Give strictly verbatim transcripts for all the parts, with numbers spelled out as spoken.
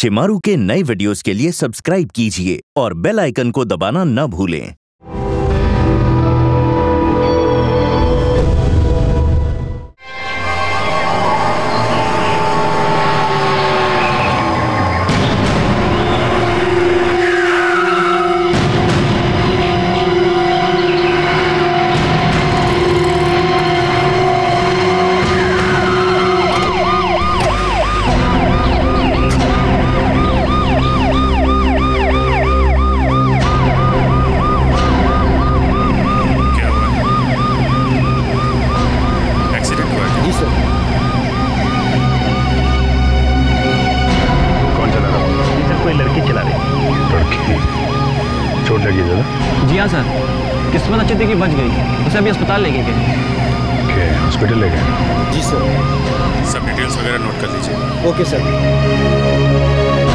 शिमारू के नए वीडियोस के लिए सब्सक्राइब कीजिए और बेल आइकन को दबाना न भूलें। जी हाँ सर, किस्मत अच्छी थी कि बच गई। उसे अभी अस्पताल ले गए। ओके, हॉस्पिटल ले गए? जी सर। सब डिटेल्स वगैरह नोट कर लीजिए। Okay sir.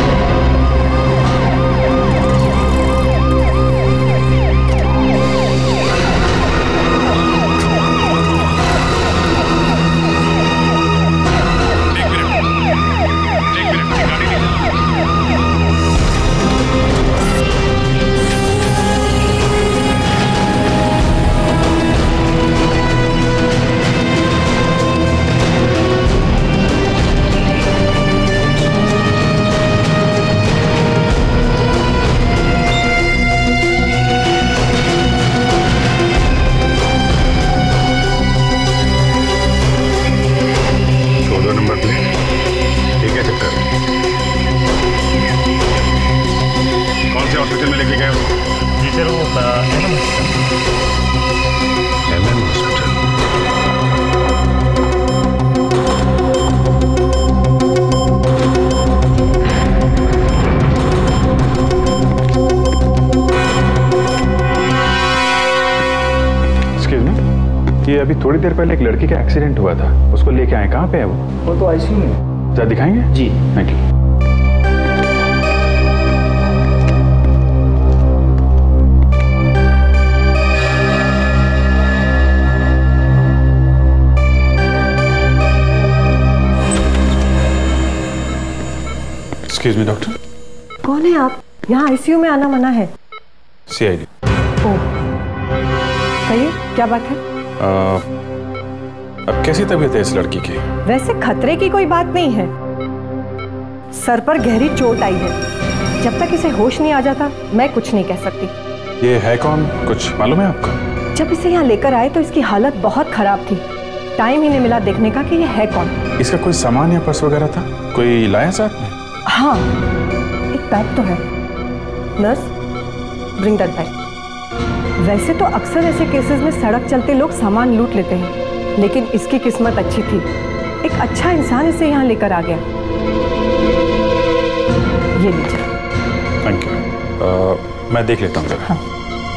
ये अभी थोड़ी देर पहले एक लड़की का एक्सीडेंट हुआ था, उसको लेके आए। कहाँ पे है वो? वो तो आईसीयू में। जरा दिखाएंगे? जी thank you. Excuse me doctor. कौन है आप? यहाँ आईसीयू में आना मना है। सी आई डी। ओ, कहिए क्या बात है? आ, अब कैसी तबीयत है इस लड़की की? वैसे खतरे की कोई बात नहीं है। सर पर गहरी चोट आई है। जब तक इसे होश नहीं आ जाता मैं कुछ नहीं कह सकती। ये है कौन, कुछ मालूम है आपको? जब इसे यहाँ लेकर आए तो इसकी हालत बहुत खराब थी। टाइम ही नहीं मिला देखने का कि ये है कौन। इसका कोई सामान या पर्स वगैरह था? कोई लाया साथ में? हाँ, एक बैग तो है। Nurse, bring that bag. वैसे तो अक्सर ऐसे केसेस में सड़क चलते लोग सामान लूट लेते हैं, लेकिन इसकी किस्मत अच्छी थी। एक अच्छा इंसान इसे यहाँ लेकर आ गया। ये लीजिए। Thank you. मैं देख लेता हूँ जरा। हाँ।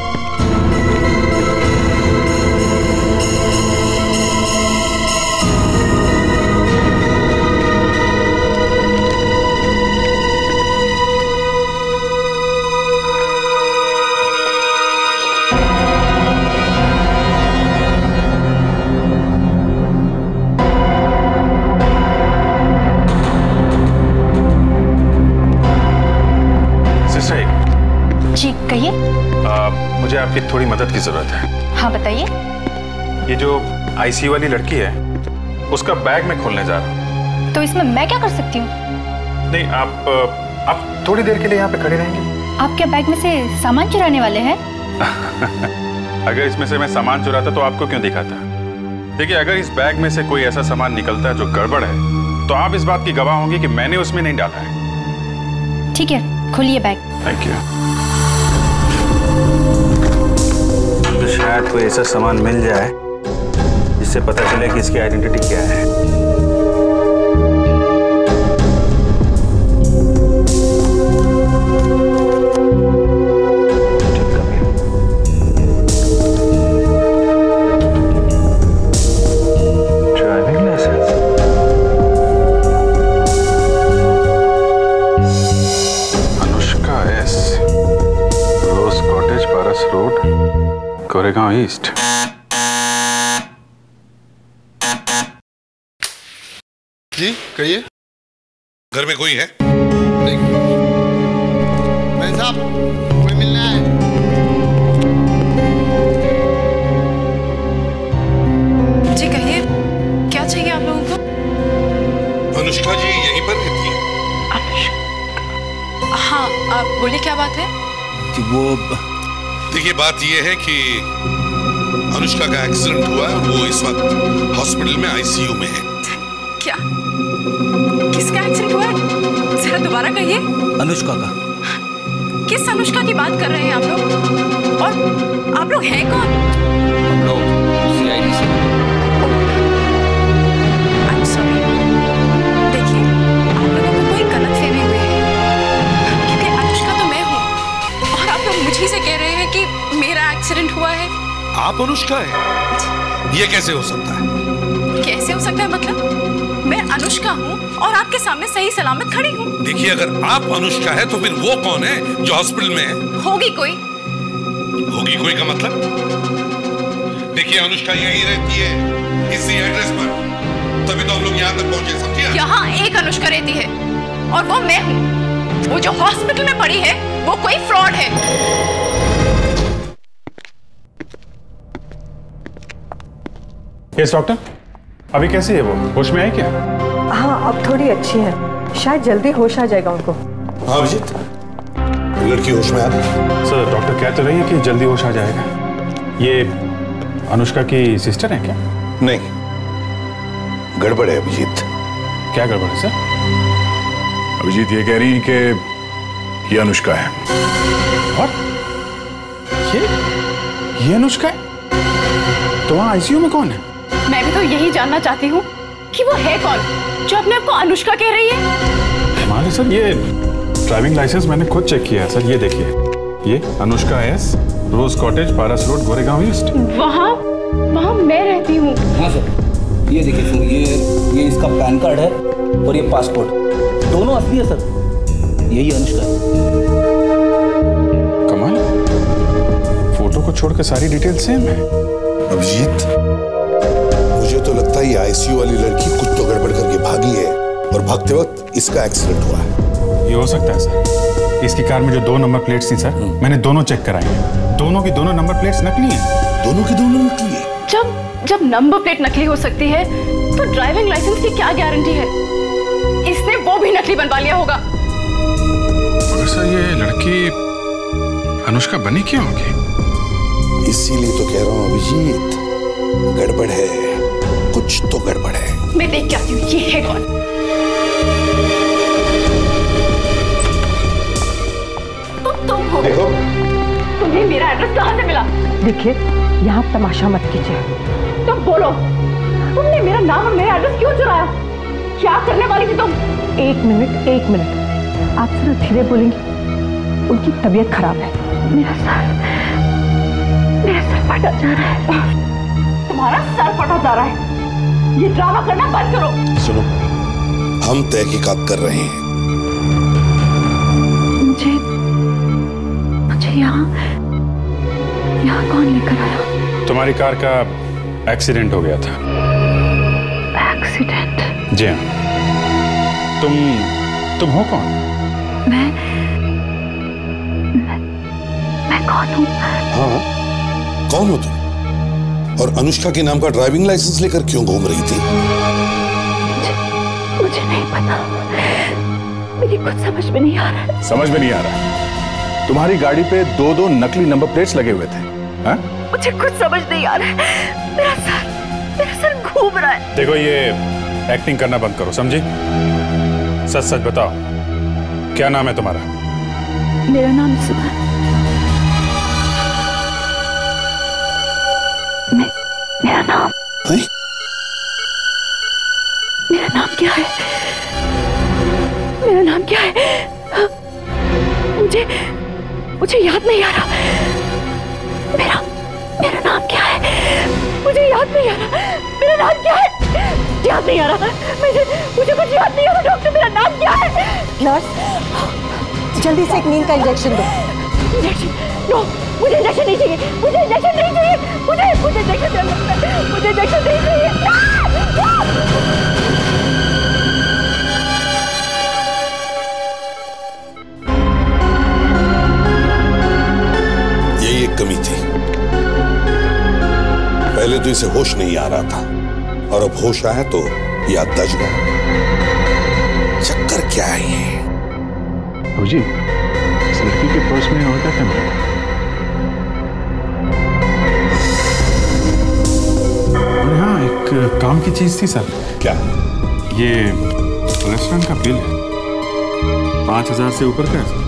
जी कहिए। मुझे आपकी थोड़ी मदद की जरूरत है। हाँ बताइए। ये जो आईसीयू वाली लड़की है, उसका बैग मैं खोलने जा रहा हूँ। तो इसमें मैं क्या कर सकती हूँ? नहीं, आप आप थोड़ी देर के लिए यहाँ पे खड़े रहेंगे। आप क्या बैग में से सामान चुराने वाले हैं? अगर इसमें से मैं सामान चुराता तो आपको क्यों दिखाता? देखिए, अगर इस बैग में से कोई ऐसा सामान निकलता है जो गड़बड़ है, तो आप इस बात की गवाह होंगी कि मैंने उसमें नहीं डाला है। ठीक है, खोलिए बैग। Thank you. तो शायद कोई ऐसा सामान मिल जाए जिससे पता चले कि इसकी आइडेंटिटी क्या है। Driving licence. Anushka S, rose cottage, Paras road, Koregaon east. जी कहिए। घर में कोई है? भाई साहब, कोई मिलना है? जी कहिए, क्या चाहिए आप लोगों को? अनुष्का जी यहीं पर रहती है? हाँ, आप बोलिए क्या बात है? वो देखिए, बात ये है कि अनुष्का का एक्सीडेंट हुआ है और वो इस वक्त हॉस्पिटल में आईसीयू में है। क्या? किसका एक्सीडेंट हुआ है? जरा दोबारा कहिए। अनुष्का का। किस अनुष्का की बात कर रहे हैं आप लोग? और आप लोग हैं कौन? हम लोग सी आई डी से। अच्छा, देखिए, आप लोगों को कोई गलतफहमी हुई है, क्योंकि अनुष्का तो मैं हूँ और आप लोग मुझे से कह रहे हैं कि मेरा एक्सीडेंट हुआ है। आप अनुष्का है? ये कैसे हो सकता है? कैसे हो सकता है मतलब? मैं अनुष्का हूँ और आपके सामने सही सलामत खड़ी हूँ। देखिए, अगर आप अनुष्का है तो फिर वो कौन है जो हॉस्पिटल में है? होगी कोई। होगी कोई का मतलब? देखिए, अनुष्का यहीं रहती है, इसी एड्रेस पर, तभी तो हम लोग यहाँ तक पहुँचे, समझिए? यहाँ एक अनुष्का रहती है और वो मैं हूँ। वो जो हॉस्पिटल में पड़ी है वो कोई फ्रॉड है। यस डॉक्टर, अभी कैसी है वो? होश में आई क्या? हाँ, अब थोड़ी अच्छी है, शायद जल्दी होश आ जाएगा उनको। हाँ अभिजीत, लड़की होश में आ गई? सर, डॉक्टर कह तो रही है कि जल्दी होश आ जाएगा। ये अनुष्का की सिस्टर है क्या? नहीं, गड़बड़ है अभिजीत। क्या गड़बड़ है सर? अभिजीत ये कह रही है कि ये अनुष्का है। और ये ये अनुष्का है? तो वहाँ आईसीयू में कौन है? मैं भी तो यही जानना चाहती हूँ कि वो है कौन जो अपने आप को अनुष्का कह रही है। हमारे सर, ये ड्राइविंग लाइसेंस मैंने खुद चेक किया है सर, ये देखिए, ये Anushka S, rose cottage, Paras road, Goregaon east. वहाँ वहाँ मैं रहती हूँ। हाँ सर, ये देखिए सर, ये ये इसका पैन कार्ड है और ये पासपोर्ट, दोनों असली है सर। यही अनुष्का है। कमाल, फोटो को छोड़कर सारी डिटेल सेम है। अभिजीत, मुझे तो लगता है ये आईसीयू वाली लड़की कुछ तो गड़बड़ करके भागी है और भागते वक्त इसका एक्सीडेंट हुआ है। ये हो सकता है सर। इसकी कार में जो दो नंबर प्लेट्स थी सर, मैंने दोनों चेक कराई हैं। दोनों की दोनों नंबर प्लेट्स नकली हैं। दोनों की दोनों नकली है? जब जब नंबर प्लेट नकली हो सकती है तो ड्राइविंग लाइसेंस की क्या गारंटी है? इसने वो भी नकली बनवा लिया होगा। मगर सर, ये लड़की अनुष्का बनी क्यों होगी? इसीलिए तो कह रहा हूँ अभिजीत, गड़बड़ है, कुछ तो गड़बड़ है। मैं देख के आती हूँ ये है कौन। तुम तुम हो? देखो, तुम्हें मेरा एड्रेस कहाँ से मिला? देखिए, यहाँ तमाशा मत कीजिए। तुम बोलो, तुमने मेरा नाम और मेरा एड्रेस क्यों चुराया? क्या करने वाली थी तुम? एक मिनट एक मिनट, आप जरा धीरे बोलेंगी, उनकी तबीयत खराब है। मेरा सर मेरा सर फटा जा रहा है। तुम्हारा सर फटा जा रहा है, ये ड्रामा करना बंद करो। सुनो, हम तहकीकात कर रहे हैं। मुझे मुझे यहाँ यहाँ कौन लेकर आया? तुम्हारी कार का एक्सीडेंट हो गया था। एक्सीडेंट? जी हाँ। तुम तुम हो कौन? मैं मैं, मैं कौन हूँ? हाँ, कौन हो तुम? और अनुष्का के नाम का ड्राइविंग लाइसेंस लेकर क्यों घूम रही थी? मुझे, मुझे नहीं पता, मेरी कुछ समझ में नहीं आ रहा है। समझ में नहीं आ रहा? तुम्हारी गाड़ी पे दो दो नकली नंबर प्लेट्स लगे हुए थे। हाँ? मुझे कुछ समझ नहीं आ रहा है। मेरा सर मेरा सर घूम रहा है। देखो, ये एक्टिंग करना बंद करो, समझी? सच सच बताओ, क्या नाम है तुम्हारा? मेरा नाम सुधा। मैं मेरा नाम है? मेरा नाम क्या है? मेरा नाम क्या है? मुझे मुझे याद नहीं आ रहा। मेरा मेरा नाम क्या है? मुझे याद नहीं आ रहा। मेरा नाम क्या है? याद नहीं आ रहा। मुझे मुझे कुछ याद नहीं आ रहा। डॉक्टर, मेरा नाम क्या है? नर्स, जल्दी से एक नींद का इंजेक्शन दो। इंजेक्शन? नो, मुझे इंजेक्शन नहीं चाहिए। मुझे इंजेक्शन नहीं चाहिए। मुझे मुझे इंजेक्शन नहीं चाहिए। मुझे इंजेक्शन नहीं चाहिए। कमी थी। पहले तो इसे होश नहीं आ रहा था और अब होश आया तो याद दज गया। चक्कर क्या है ये? जी, इस लड़की के पर्स में और क्या क्या मिला था? और हाँ, एक काम की चीज थी सर। क्या? ये रेस्टोरेंट का बिल है, पांच हजार से ऊपर का है।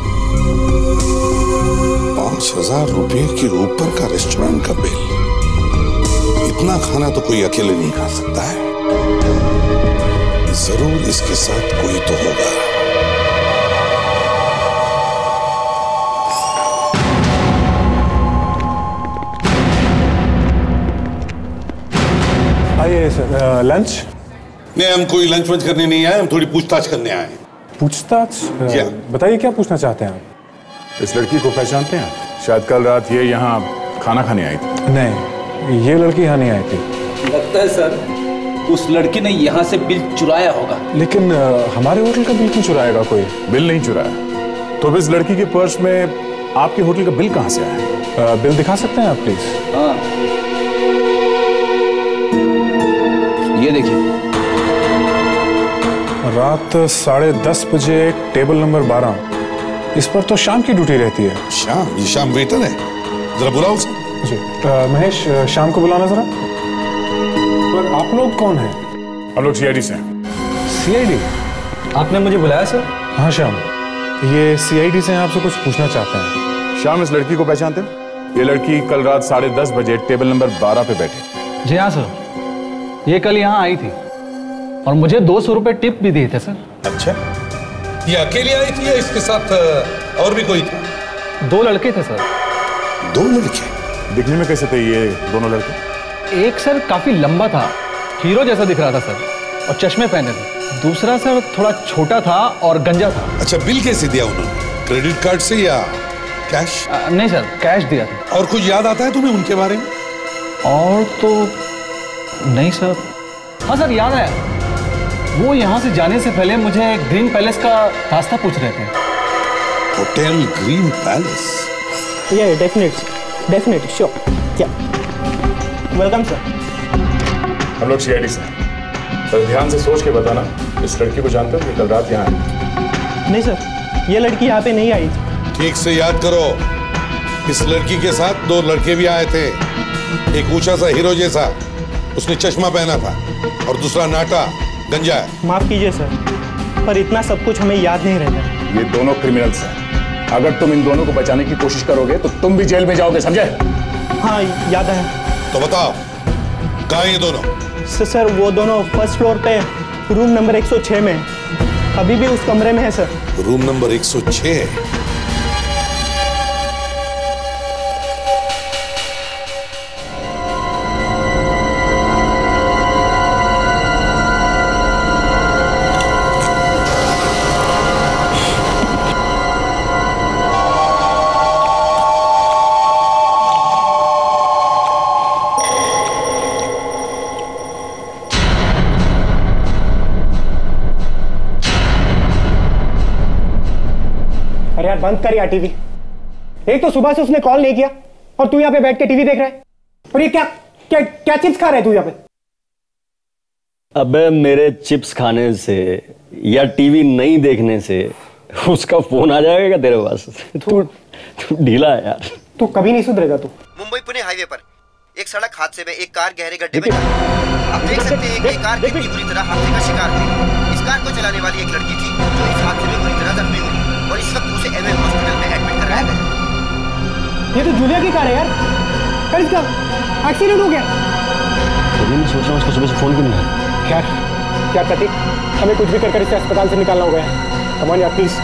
पांच हजार रुपये के ऊपर का रेस्टोरेंट का बिल? इतना खाना तो कोई अकेले नहीं खा सकता है। जरूर इसके साथ कोई तो होगा। आइए सर, लंच? नहीं, हम कोई लंच वंच करने नहीं आए, हम थोड़ी पूछताछ करने आए। पूछताछ? क्या? बताइए क्या पूछना चाहते हैं आप? इस लड़की को पहचानते हैं? शायद कल रात ये यहाँ खाना खाने आई थी। नहीं, ये लड़की यहाँ नहीं आई थी। लगता है सर उस लड़की ने यहाँ से बिल चुराया होगा। लेकिन आ, हमारे होटल का बिल क्यों चुराएगा कोई? बिल नहीं चुराया। तो इस लड़की के पर्स में आपके होटल का बिल कहाँ से आया? बिल दिखा सकते हैं आप प्लीज? हाँ, ये देखिए। रात साढ़े दस बजे टेबल नंबर बारह। इस पर तो शाम की ड्यूटी रहती है। शाम? ये शाम वेटर है, जरा बुलाओ उसे। जी आ, महेश, शाम को बुलाना जरा। पर आप लोग कौन हैं? हम लोग सी आई डी से हैं। C I D? आपने मुझे बुलाया सर? हाँ श्याम, ये सी आई डी से आपसे कुछ पूछना चाहते हैं। श्याम, इस लड़की को पहचानते हो? ये लड़की कल रात साढ़े दस बजे टेबल नंबर बारह पे बैठी। जी हाँ सर, ये कल यहाँ आई थी और मुझे दो सौ रुपए टिप भी दिए थे सर। अच्छा, ये अकेली आई थी या इसके साथ और भी कोई था? दो लड़के थे सर। दो लड़के? दिखने में कैसे थे ये दोनों लड़के? एक सर काफी लंबा था, हीरो जैसा दिख रहा था सर, और चश्मे पहने थे। दूसरा सर थोड़ा छोटा था और गंजा था। अच्छा, बिल कैसे दिया उन्होंने? क्रेडिट कार्ड से या कैश? आ, नहीं सर, कैश दिया था। और कुछ याद आता है तुम्हें उनके बारे में? और तो नहीं सर। हाँ सर, याद आया, वो यहाँ से जाने से पहले मुझे ग्रीन पैलेस का रास्ता पूछ रहे थे। Hotel green palace? ये डेफिनेट डेफिनेट श्योर। क्या? Welcome sir. हम लोग सी आई डी से हैं। पर ध्यान से सोच के बताना, इस लड़की को जानते हो कि कल रात यहाँ आई? नहीं सर, ये लड़की यहाँ पे नहीं आई थी। ठीक से याद करो, इस लड़की के साथ दो लड़के भी आए थे। एक ऊंचा सा हीरो जैसा, उसने चश्मा पहना था, और दूसरा नाटा, गंजा है। माफ कीजिए सर, पर इतना सब कुछ हमें याद नहीं रहता। ये दोनों क्रिमिनल्स हैं। अगर तुम इन दोनों को बचाने की कोशिश करोगे तो तुम भी जेल में जाओगे, समझे? हाँ, याद है। तो बताओ, कहाँ हैं ये दोनों? सर, सर वो दोनों फर्स्ट फ्लोर पे रूम नंबर एक सौ छह में है। अभी भी उस कमरे में है सर। रूम नंबर एक सौ छह? अरे यार, बंद कर यार टीवी। एक तो सुबह से उसने कॉल नहीं किया और तू यहाँ पे बैठ के टीवी देख रहा है। और ये क्या क्या क्या चिप्स खा रहा है तू यहाँ पे? अबे मेरे चिप्स खाने से या टीवी नहीं देखने से उसका फोन आ जाएगा तेरे पास? तू तू ढीला है यार। तू कभी नहीं सुधरेगा तू। मुंबई पुणे हाईवे पर एक सड़क हादसे में एक कार गहरे गड्ढे में आप देख सकते हैं कि कार कितनी बुरी तरह हादसे का शिकार हुई। इस कार को चलाने वाली एक लड़की थी जो इस हादसे में बुरी तरह जख्मी हुई और इस वक्त उसे एमएम हॉस्पिटल में एडमिट कराया गया। ये तो जूलिया की कार है यार। कल इसका एक्सीडेंट हो गया। तो मैं सोच रहा हूँ उसको सुबह से फोन क्यों नहीं आया यार। क्या प्रतीक, हमें कुछ भी कर कर इसे अस्पताल से निकालना होगा। कम ऑन यार प्लीज।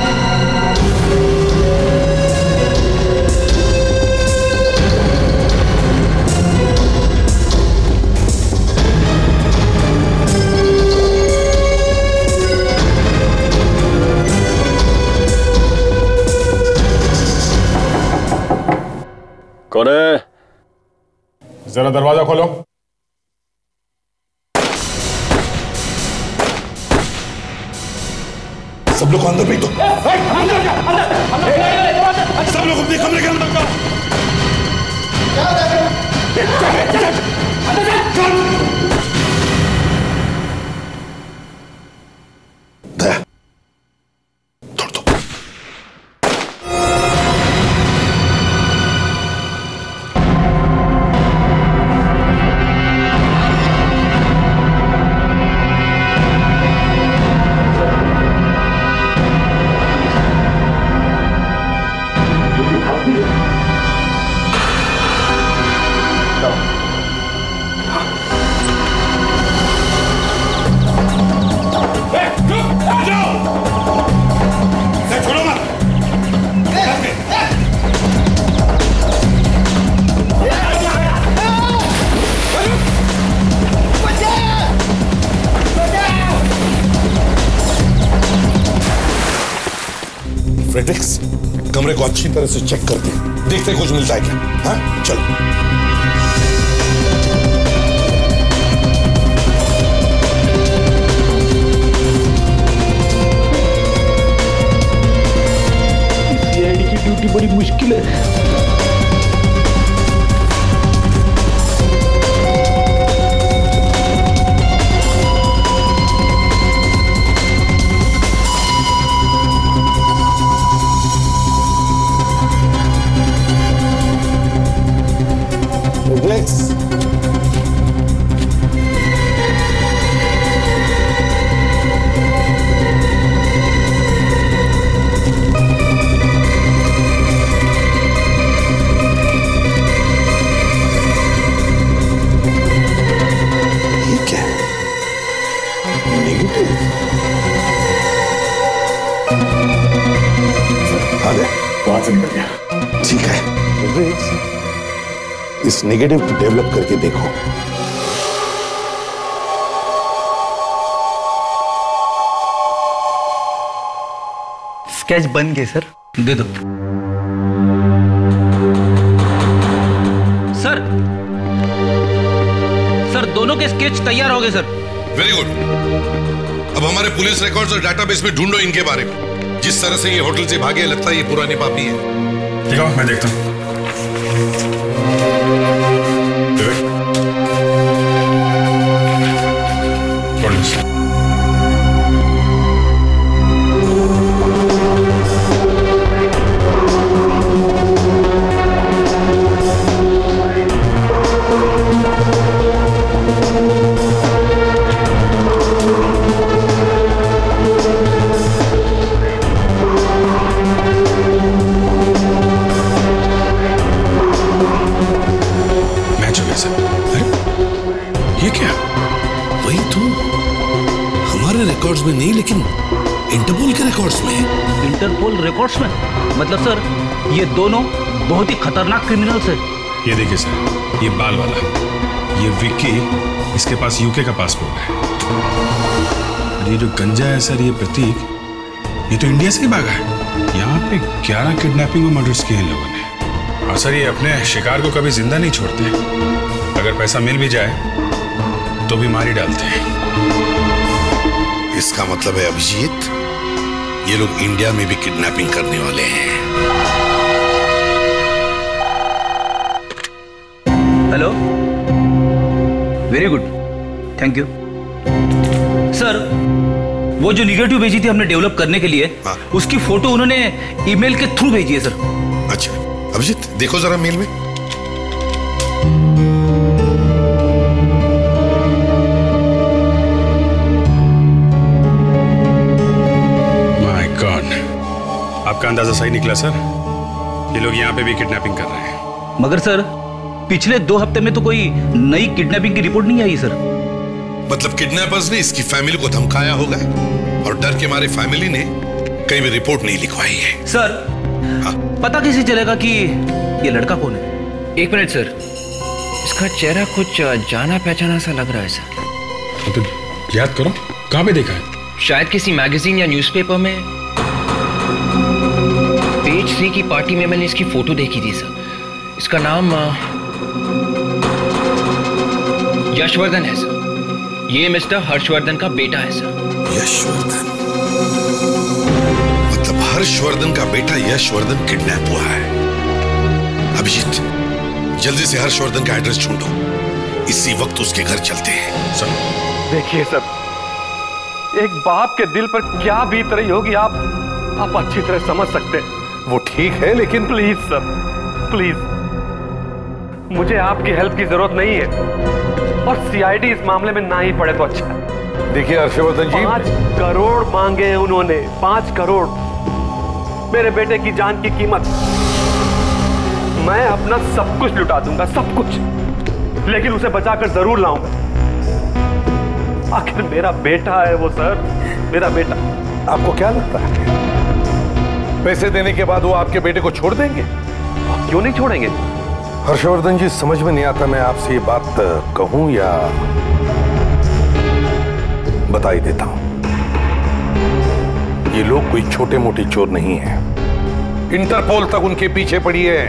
कौन है? जरा दरवाजा खोलो। सब लोग अंदर भेज दो। सब सब लोग अपने कमरे के अंदर जाओ। दया, छोड़ दो। फ्रेडिक्स, कमरे को अच्छी तरह से चेक करते हैं, देखते कुछ मिलता है क्या। हाँ चलो। सी आई डी की ड्यूटी बड़ी मुश्किल है। Next. ये क्या है? नेगेटिव। आ गया। वहां से निकल गया। ठीक है। इस नेगेटिव को डेवलप करके देखो। स्केच बन गए सर, दे दो। सर सर दोनों के स्केच तैयार हो गए सर। Very good. अब हमारे पुलिस रिकॉर्ड्स और डेटाबेस में ढूंढो इनके बारे में। जिस तरह से ये होटल से भागे, लगता है ये पुरानी पापी है। ठीक है, मैं देखता हूँ। रिकॉर्ड्स में नहीं, लेकिन इंटरपोल के रिकॉर्ड्स में है। इंटरपोल रिकॉर्ड्स में? मतलब सर ये दोनों बहुत ही खतरनाक क्रिमिनल्स हैं। ये देखिए सर, ये बाल वाला, ये विक्की, इसके पास यूके का पासपोर्ट है। और ये जो गंजा है सर, ये प्रतीक, ये तो इंडिया से ही भागा है। यहाँ पे ग्यारह किडनैपिंग और मर्डर्स किए इन लोगों ने। और सर ये अपने शिकार को कभी जिंदा नहीं छोड़ते। अगर पैसा मिल भी जाए तो भी मार ही डालते हैं। इसका मतलब है अभिजीत, ये लोग इंडिया में भी किडनैपिंग करने वाले हैं। Hello, very good, thank you sir. वो जो निगेटिव भेजी थी हमने डेवलप करने के लिए, हाँ। उसकी फोटो उन्होंने ईमेल के थ्रू भेजी है सर। अच्छा अभिजीत, देखो जरा मेल में। आपका अंदाजा सही निकला सर, ये लोग यहाँ पे भी किडनैपिंग कर रहे हैं। मगर सर पिछले दो हफ्ते में तो कोई नई किडनैपिंग की रिपोर्ट नहीं आई सर। मतलब किडनैपर्स ने इसकी फैमिली को धमकाया होगा और डर के मारे फैमिली ने कहीं भी रिपोर्ट नहीं लिखवाई है। सर हाँ? पता कैसे चलेगा कि ये लड़का कौन है? एक मिनट सर, इसका चेहरा कुछ जाना पहचाना सा लग रहा है सर। तो याद करो, कहाँ पे देखा है? शायद किसी मैगजीन या न्यूज़पेपर में। पेज थ्री की पार्टी में मैंने इसकी फोटो देखी थी सर। इसका नाम यशवर्धन है सर। ये मिस्टर हर्षवर्धन का बेटा है सर। यशवर्धन? मतलब हर्षवर्धन का बेटा यशवर्धन किडनैप हुआ है? अभिजीत, जल्दी से हर्षवर्धन का एड्रेस ढूंढो। इसी वक्त उसके घर चलते हैं। सर देखिए सर, एक बाप के दिल पर क्या बीत रही होगी आप आप अच्छी तरह समझ सकते हैं। वो ठीक है, लेकिन प्लीज सर, प्लीज, मुझे आपकी हेल्प की जरूरत नहीं है, और सी आई डी इस मामले में ना ही पड़े तो अच्छा है। देखिए हर्षवर्धन जी, पांच करोड़ मांगे उन्होंने, पांच करोड़ मेरे बेटे की जान की कीमत। मैं अपना सब कुछ लुटा दूंगा, सब कुछ, लेकिन उसे बचाकर जरूर लाऊंगा। आखिर मेरा बेटा है वो सर, मेरा बेटा। आपको क्या लगता है पैसे देने के बाद वो आपके बेटे को छोड़ देंगे? क्यों नहीं छोड़ेंगे? हर्षवर्धन जी, समझ में नहीं आता मैं आपसे ये बात कहूं या बता ही देता हूं। ये लोग कोई छोटे मोटे चोर नहीं हैं। इंटरपोल तक उनके पीछे पड़ी है।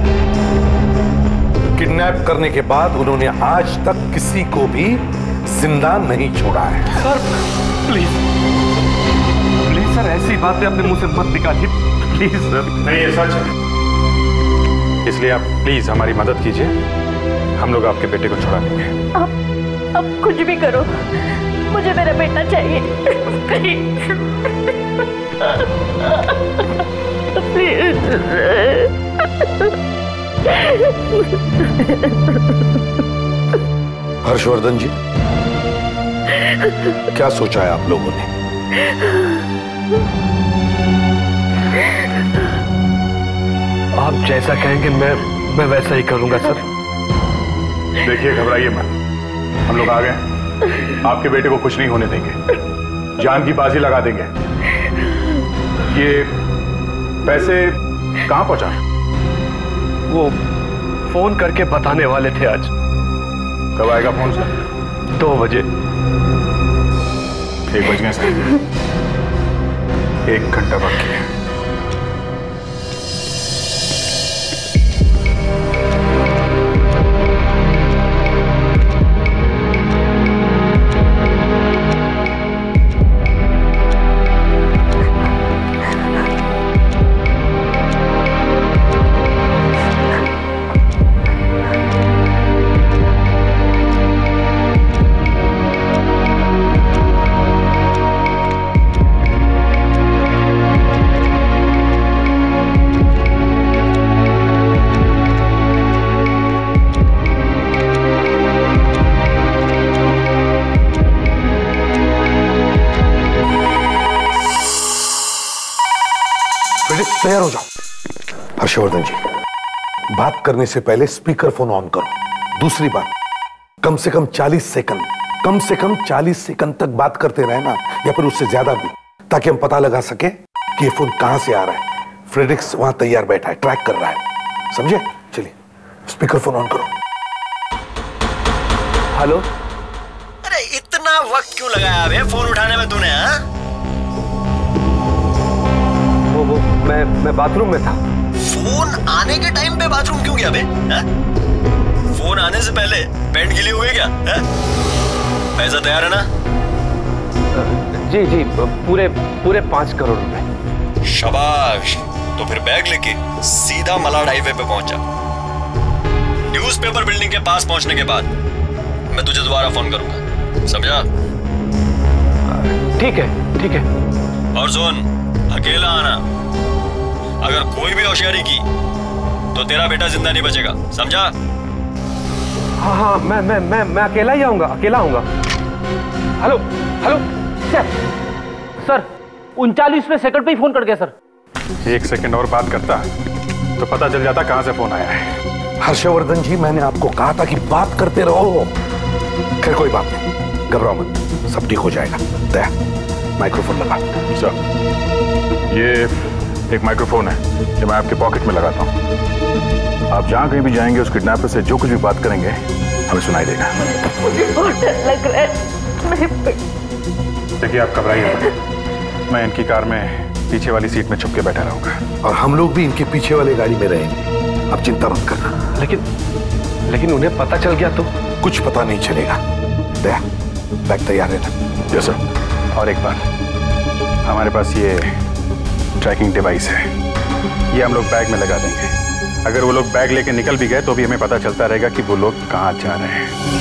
किडनैप करने के बाद उन्होंने आज तक किसी को भी जिंदा नहीं छोड़ा है। सर प्लीज, प्लीज सर, ऐसी बातें अपने मुंह से मत निकालिए, प्लीज सर। नहीं, ये सच है, इसलिए आप प्लीज हमारी मदद कीजिए। हम लोग आपके बेटे को छुड़ा देंगे। आप अब कुछ भी करो, मुझे मेरा बेटा चाहिए। प्लीज। हर्षवर्धन जी, क्या सोचा है आप लोगों ने? आप जैसा कहेंगे मैं मैं वैसा ही करूंगा सर। देखिए, घबराइए मत, हम लोग आ गए। आपके बेटे को कुछ नहीं होने देंगे, जान की बाजी लगा देंगे। ये पैसे कहां पहुंचा? वो फोन करके बताने वाले थे आज। कब आएगा फोन सर? दो बजे। एक बज गए सर, एक घंटा बाकी है। तैयार हो जाओ। हर्षवर्धन जी, बात करने से पहले स्पीकर फोन ऑन करो। दूसरी बात, कम से कम चालीस सेकंड कम से कम चालीस सेकंड तक बात करते रहना, या फिर उससे ज्यादा भी, ताकि हम पता लगा सके कि ये फोन कहां से आ रहा है। फ्रेडिक्स वहां तैयार बैठा है, ट्रैक कर रहा है, समझे? चलिए स्पीकर फोन ऑन करो। हेलो। अरे इतना वक्त क्यों लगाया बे फोन उठाने में तूने? हाँ, वो वो मैं मैं बाथरूम में था। फोन आने के टाइम पे बाथरूम क्यों गया बे? हा? फोन आने से पहले पैंट गिले हुए क्या? हा? पैसा तैयार है ना? जी जी, पूरे पूरे पांच करोड़ रुपए। शाबाश। तो फिर बैग लेके सीधा मलाड हाईवे पे पहुंचा। न्यूज़पेपर बिल्डिंग के पास पहुंचने के बाद मैं तुझे दोबारा फोन करूंगा, समझा? ठीक है, ठीक है। और सुन, अकेला आना। अगर कोई भी होशियारी की तो तेरा बेटा जिंदा नहीं बचेगा, समझा? हाँ हाँ, मैं मैं मैं मैं अकेला ही आऊंगा, अकेला आऊंगा। हेलो हेलो सर, सर उनचालीसवें सेकंड पे ही फोन कर गया सर। एक सेकंड और बात करता तो पता चल जाता कहां से फोन आया है। हर्षवर्धन जी, मैंने आपको कहा था कि बात करते रहो। खैर कोई बात नहीं, घबराओ मत, सब ठीक हो जाएगा। दया, माइक्रोफोन लगा। सर, ये एक माइक्रोफोन है जो मैं आपके पॉकेट में लगाता हूँ। आप जहाँ कहीं भी जाएंगे उस किडनैपर से जो कुछ भी बात करेंगे हमें सुनाई देगा। मुझे बहुत डर लग रहा है। देखिए, आप घबराइए मत, मैं इनकी कार में पीछे वाली सीट में छुप के बैठा रहूंगा। और हम लोग भी इनके पीछे वाली गाड़ी में रहेंगे, आप चिंता मत करना। लेकिन लेकिन उन्हें पता चल गया तो? कुछ पता नहीं चलेगा। दया, बैग तैयार है ना? Yes sir. और एक बात, हमारे पास ये ट्रैकिंग डिवाइस है, ये हम लोग बैग में लगा देंगे। अगर वो लोग बैग लेके निकल भी गए तो भी हमें पता चलता रहेगा कि वो लोग कहाँ जा रहे हैं।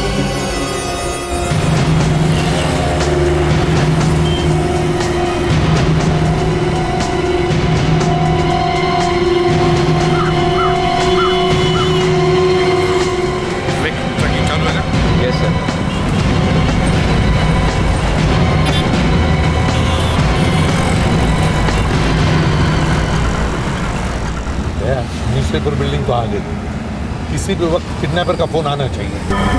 न्यूज़पेपर बिल्डिंग तो आ गई, किसी भी वक्त किडनैपर का फोन आना चाहिए।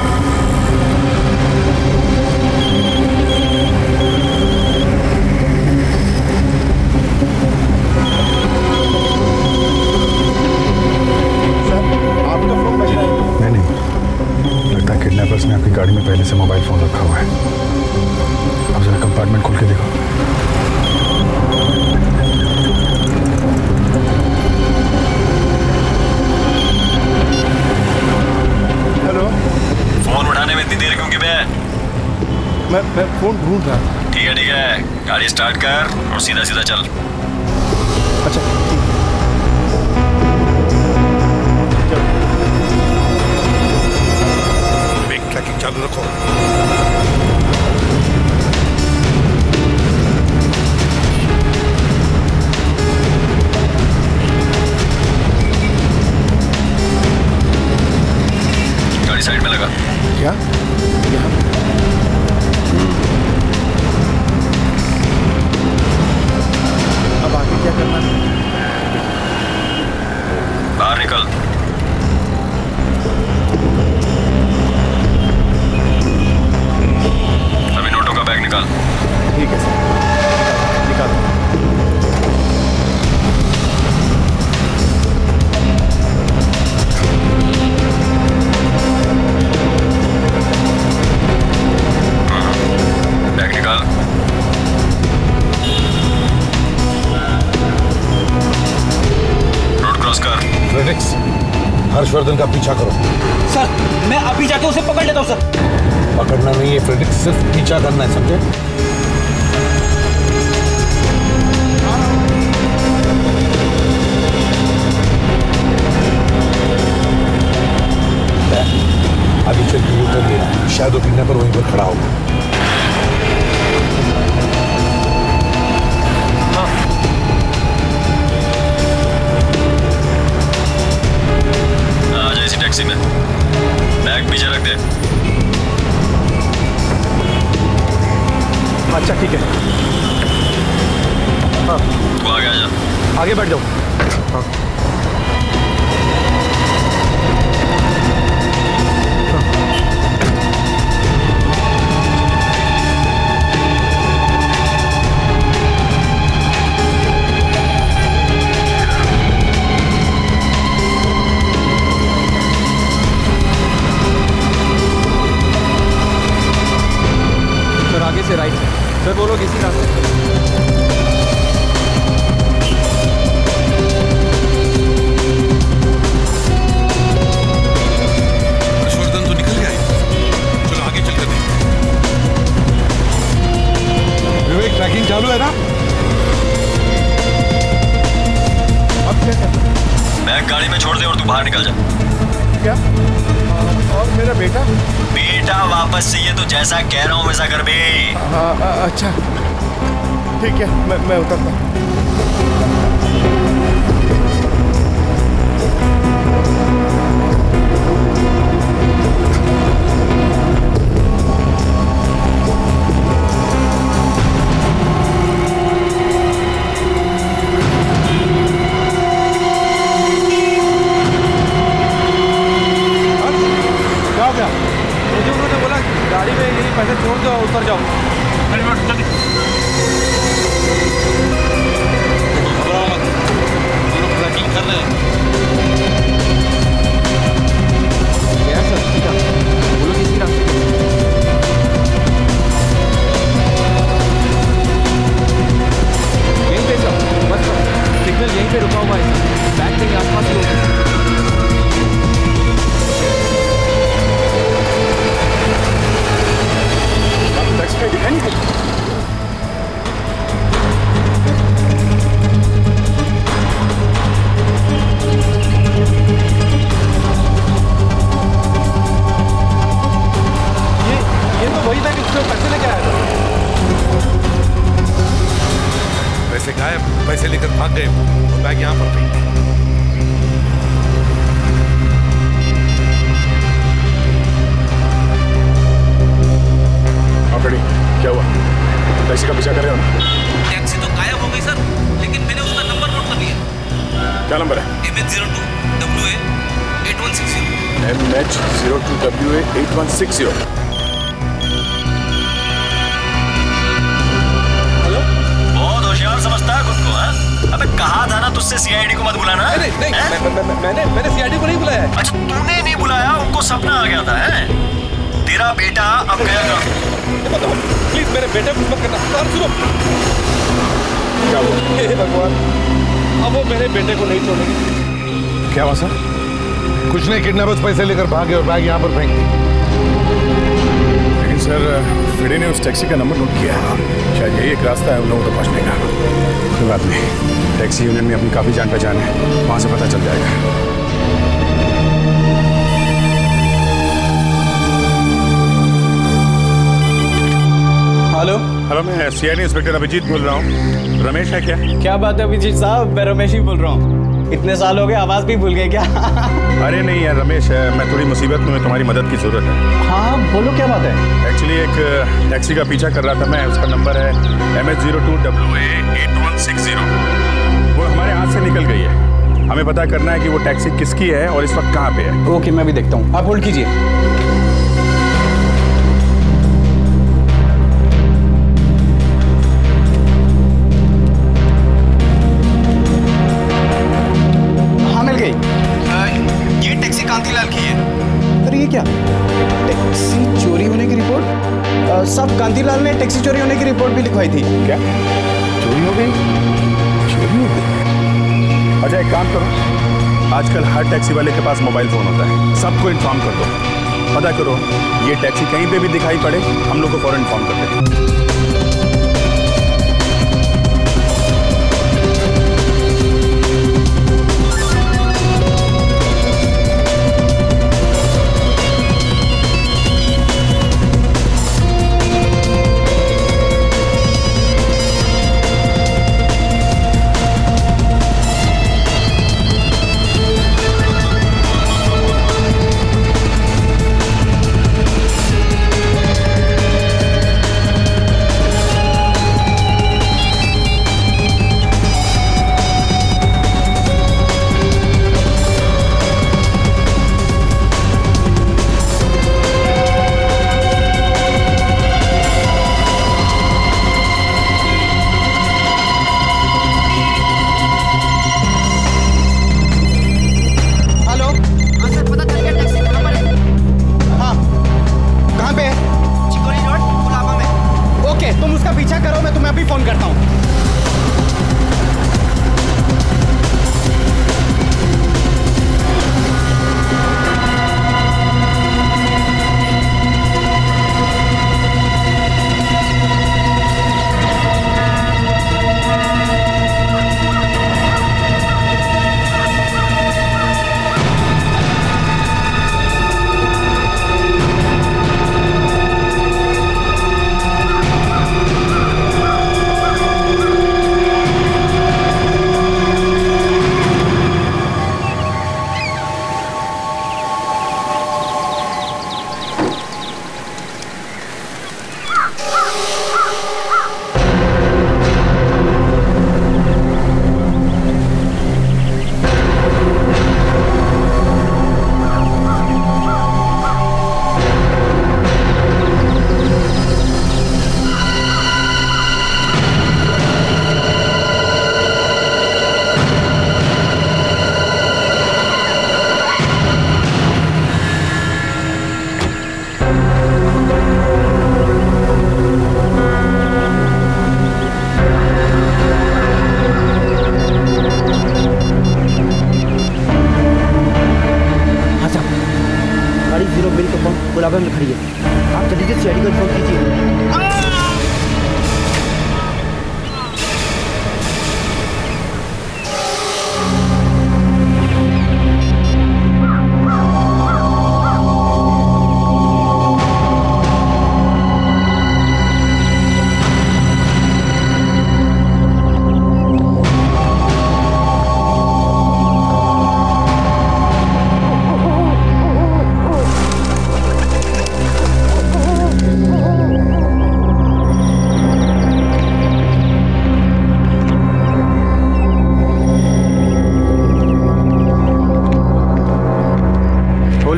सर, आपका फोन बज रहा है। नहीं नहीं, लगता है किडनैपर्स ने आपकी गाड़ी में पहले से मोबाइल फोन रखा हुआ है। अब जरा कंपार्टमेंट खोल के देखो। फोन उठाने में इतनी देर क्यों की बे? मैं मैं फोन ढूंढ रहा था। ठीक है ठीक है, गाड़ी स्टार्ट कर और सीधा सीधा चल। अच्छा ट्रैकिंग चालू रखो। गाड़ी साइड में लगा। क्या? यहाँ? अब आगे क्या करना है? बाहर निकल। अभी नोटों का बैग निकाल। ठीक है सर, निकाल। बैग निकाल। रोड क्रॉस कर। फ्रेडिक्स, हर्षवर्धन का पीछा करो। सर, मैं अभी जाके उसे पकड़ लेता हूँ सर। पकड़ना नहीं है फ्रेडिक्स, सिर्फ पीछा करना है, समझे? अभी चल के उतर लेना, शायद वो किडनैपर वहीं पर खड़ा होगा। आ जा इसी टैक्सी में, बैग पीछे रख दे। अच्छा ठीक है। हाँ तू आगे आ जा। आगे बैठ जाओ। हाँ सर, आगे से राइट सर, वो लोग इसी रास्ते पे। हर्षवर्धन तो निकल गया है, चलो आगे चल कर देखते हैं। विवेक, ट्रैकिंग चालू है ना? अब क्या करना? बैग गाड़ी में छोड़ दे और तू बाहर निकल जा। क्या? और मेरा बेटा? बेटा वापस चाहिए तो जैसा कह रहा हूँ वैसा कर बे। हाँ अच्छा ठीक है, मैं मैं उतरता हूँ। क्या हो गया? मुझे उन्होंने बोला गाड़ी में यही पैसे छोड़ दो, उतर जाओ। जल्दी घबराओ मत, हम लोग ट्रैकिंग कर रहे हैं। क्या सर? सीधा बोलो किसी रास्ते पे। यहीं पे जाओ, बस बस सिग्नल यहीं पे रुका हुआ है। बैग के आसपास ही होगा। टैक्सी पे दिखाई नहीं देती। पैसे लेकर भाग गए और बैग यहाँ पर फेंक दिया। फ्रेडी, क्या हुआ? टैक्सी का पीछा कर रहे हो ना? टैक्सी तो गायब हो गई सर, लेकिन मैंने उसका नंबर नोट कर लिया। क्या नंबर है? M H zero two W A eight one six zero. M H zero two W A eight one six zero. Hello? बहुत होशियार समझता है खुद को, हाँ? अबे कहा था ना तुझसे सी आई डी को मत बुलाना। नहीं नहीं, मैं, मैं, मैं, मैंने मैंने सी आई डी को नहीं बुलाया। अच्छा तूने नहीं बुलाया, उनको सपना आ गया था, हैं? तेरा बेटा अब गया था। प्लीज मेरे बेटे को मत करना। सर सुनो। क्या हुआ? हे भगवान, अब वो मेरे बेटे को नहीं छोड़ेंगे। क्या हुआ सर? कुछ नहीं, किडनैपर्स पैसे लेकर भागे और बैग यहाँ पर फेंक दी। लेकिन सर फ्रेडी ने उस टैक्सी का नंबर नोट किया है, शायद यही एक रास्ता है उन लोगों तक पहुँचने का। कोई बात नहीं, टैक्सी यूनियन में अपनी काफी जान पहचान है, वहां से पता चल जाएगा। हेलो हेलो, मैं C I D inspector Abhijeet बोल रहा हूँ। रमेश है क्या? क्या बात है अभिजीत साहब, मैं रमेश ही बोल रहा हूँ। इतने साल हो गए, आवाज भी भूल गए क्या? अरे नहीं यार रमेश है, मैं थोड़ी मुसीबत में, तुम्हारी मदद की जरूरत है। हाँ बोलो, क्या बात है? एक्चुअली एक टैक्सी का पीछा कर रहा था मैं, उसका नंबर है M H zero two W A eight one six zero. वो हमारे हाथ से निकल गई है, हमें पता करना है कि वो टैक्सी किसकी है और इस वक्त कहाँ पे है। ओके, मैं भी देखता हूँ, आप होल्ड कीजिए। कांतीलाल की है। अरे ये क्या, टैक्सी चोरी होने की रिपोर्ट? साहब कांतीलाल ने टैक्सी चोरी होने की रिपोर्ट भी लिखवाई थी। क्या चोरी हो गई? चोरी हो गई? अच्छा एक काम करो, आजकल हर टैक्सी वाले के पास मोबाइल फोन होता है, सबको इन्फॉर्म कर दो, पता करो ये टैक्सी कहीं पे भी दिखाई पड़े हम लोग को फौरन इन्फॉर्म कर दें।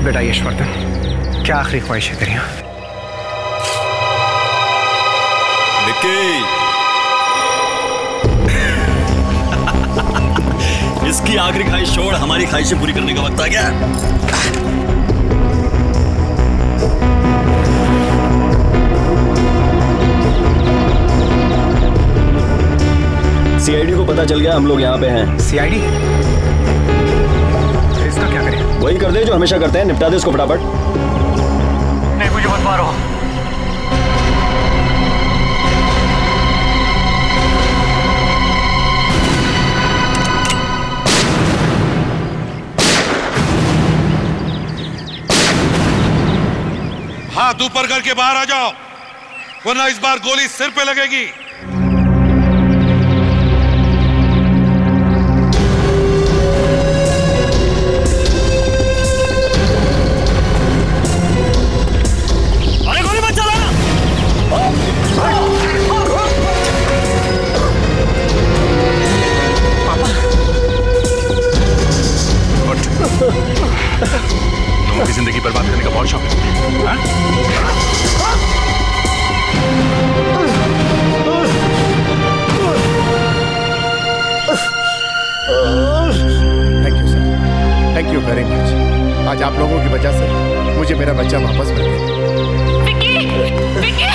बेटा यशवर्धन, क्या आखिरी ख्वाहिश है तेरी? इसकी आखिरी ख्वाहिश छोड़, हमारी ख्वाहिशें पूरी करने का वक्त आ गया। सी आई डी को पता चल गया हम लोग यहाँ पे हैं। C I D? इसका क्या करें? वही कर दे जो हमेशा करते हैं, निपटा दे इसको फटाफट। नहीं, मुझे मत मारो। हाथ ऊपर करके बाहर आ जाओ, वरना इस बार गोली सिर पे लगेगी। अरे गोली मत चला। लोगों की जिंदगी बर्बाद करने का बहुत शौक है। Thank you sir, thank you very much. आज आप लोगों की वजह से मुझे मेरा बच्चा वापस मिल गया। विक्की, विक्की।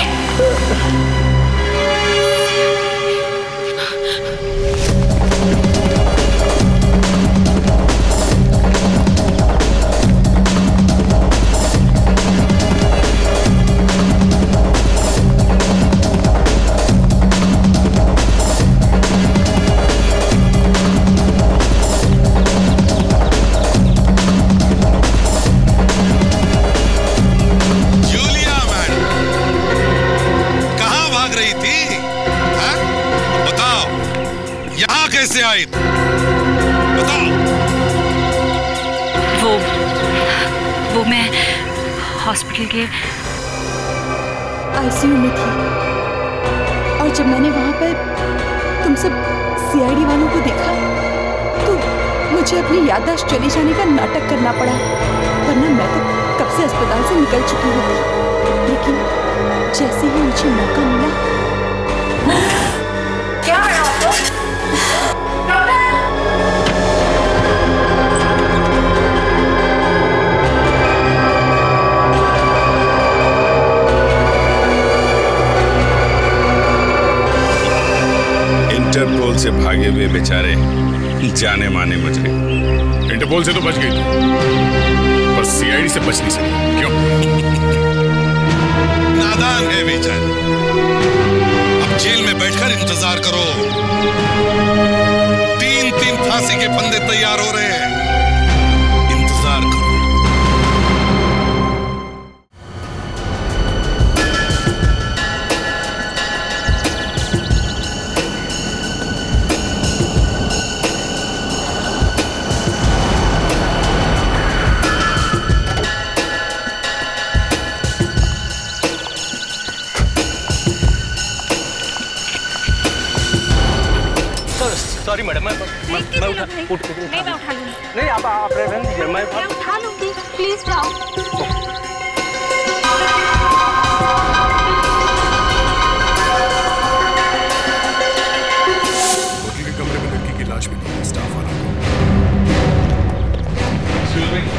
आई बताओ। वो वो मैं हॉस्पिटल के आई सी यू में थी और जब मैंने वहां पर तुम सब सी आई डी वालों को देखा तो मुझे अपनी याददाश्त चले जाने का नाटक करना पड़ा, वरना मैं तो कब से अस्पताल से निकल चुकी होती। लेकिन जैसे ही मुझे मौका मिला। क्या है आपको? इंटरपोल से भागे हुए बेचारे जाने माने मुजरिम। इंटरपोल से तो बच गई थी, पर सी आई डी से बच नहीं सकी। क्यों? नादान है बेचारे। अब जेल में बैठकर इंतजार करो। तीन तीन फांसी के फंदे तैयार हो रहे हैं, इंतजार करो। सॉरी मैडम, मैं मैं, मैं उठा उठ उठ नहीं, मैं उठा लूंगी। नहीं, आप आप रहने दीजिए, मैं मैं उठा लूंगी, प्लीज जाओ। होटल के कमरे में लड़की की लाश मिली है, स्टाफ वाला को। Excuse me.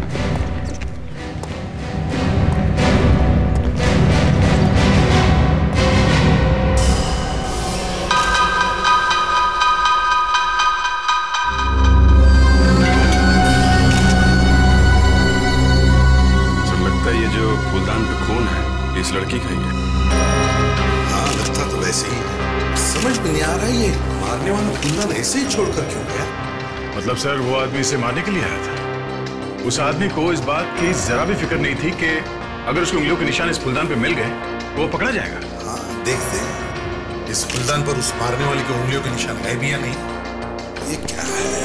इस लड़की का ही है। हाँ, लगता तो वैसे ही। समझ में नहीं आ रहा ये मारने वाला फूलदान ऐसे ही छोड़कर क्यों गया? मतलब सर, वो आदमी इसे मारने के लिए आया था। उस आदमी को इस बात की जरा भी फिक्र नहीं थी कि अगर उसकी उंगलियों के निशान इस फूलदान पे मिल गए तो वो पकड़ा जाएगा। हाँ, देखते हैं इस फूलदान पर उस मारने वाले के उंगलियों के निशान है भी या नहीं। ये क्या है?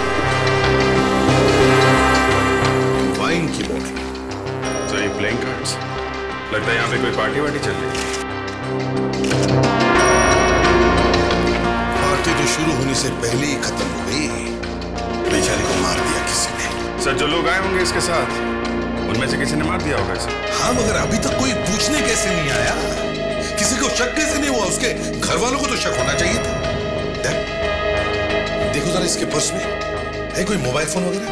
वाइन की बोतल। सर, ये प्लेइंग कार्ड्स। लगता है यहाँ पे कोई पार्टी वार्टी चल रही है। पार्टी तो शुरू होने से पहले ही खत्म हो गई। बेचारे को मार दिया किसी ने। सर, जो लोग आए होंगे इसके साथ उनमें से किसी ने मार दिया होगा इसे। हाँ, मगर अभी तक कोई पूछने कैसे नहीं आया? किसी को शक कैसे नहीं हुआ? उसके घर वालों को तो शक होना चाहिए था। देखो जरा इसके पर्स में है कोई मोबाइल फोन वगैरह?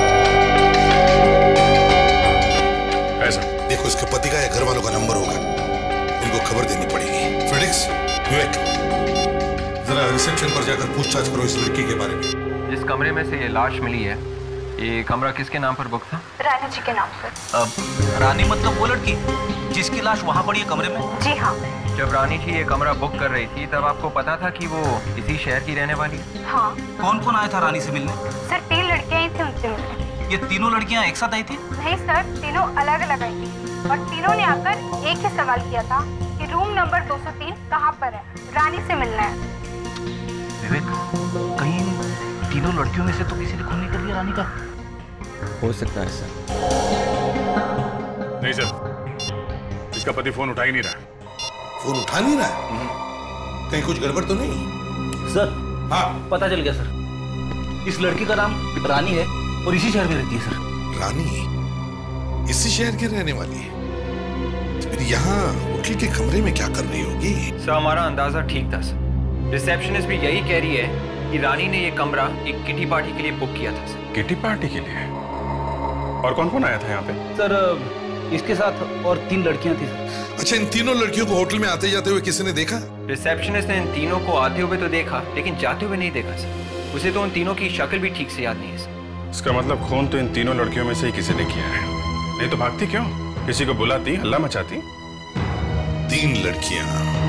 ऐसा देखो, इसके पति का या घर वालों का नंबर होगा, उनको खबर देनी पड़ेगी। फ्रेडिक्स, विवेक, जरा रिसेप्शन पर जाकर पूछताछ करो इस लड़की के बारे में। जिस कमरे में से ये लाश मिली है, ये कमरा किसके नाम पर बुक था? रानी जी के नाम पर। अब रानी मतलब वो लड़की जिसकी लाश वहाँ पड़ी है कमरे में? जी हाँ। जब रानी जी ये कमरा बुक कर रही थी तब आपको पता था कि वो इसी शहर की रहने वाली है? हाँ। कौन कौन आया था रानी से मिलने? सर, तीन लड़कियां आई थी उनसे मिलने। ये तीनों लड़कियां एक साथ आई थी? नहीं सर, तीनों अलग अलग आई थी और तीनों ने आकर एक ही सवाल किया था कि रूम नंबर दो सौ तीन कहाँ पर है, रानी से मिलना है। विवेक, कहीं तीनों लड़कियों में से तो किसी ने खून नहीं कर दिया रानी का? हो सकता है सर। नहीं सर, इसका पति फोन उठा ही नहीं रहा। फोन उठा नहीं रहा? कहीं कुछ गड़बड़ तो नहीं? सर, हाँ, पता चल गया सर। इस लड़की का नाम रानी है और इसी शहर में रहती है सर। रानी इसी शहर की रहने वाली है? फिर यहाँ होटल के कमरे में क्या कर रही होगी? सर, हमारा अंदाजा ठीक था सर। रिसेप्शनिस्ट भी यही कह रही है कि रानी ने ये कमरा एक किटी पार्टी के लिए बुक किया था सर। किटी पार्टी के लिए? और कौन कौन आया था यहाँ पे? सर, इसके साथ और तीन लड़कियां थी सर। अच्छा, इन तीनों लड़कियों को होटल में आते जाते हुए किसी ने देखा? रिसेप्शनिस्ट ने इन तीनों को आते हुए तो देखा, लेकिन जाते हुए नहीं देखा सर। उसे तो उन तीनों की शक्ल भी ठीक से याद नहीं है सर। इसका मतलब खून तो इन तीनों लड़कियों में से ही किसी ने किया है। नहीं तो भागती क्यों? किसी को बुलाती, हल्ला मचाती। तीन लड़कियां,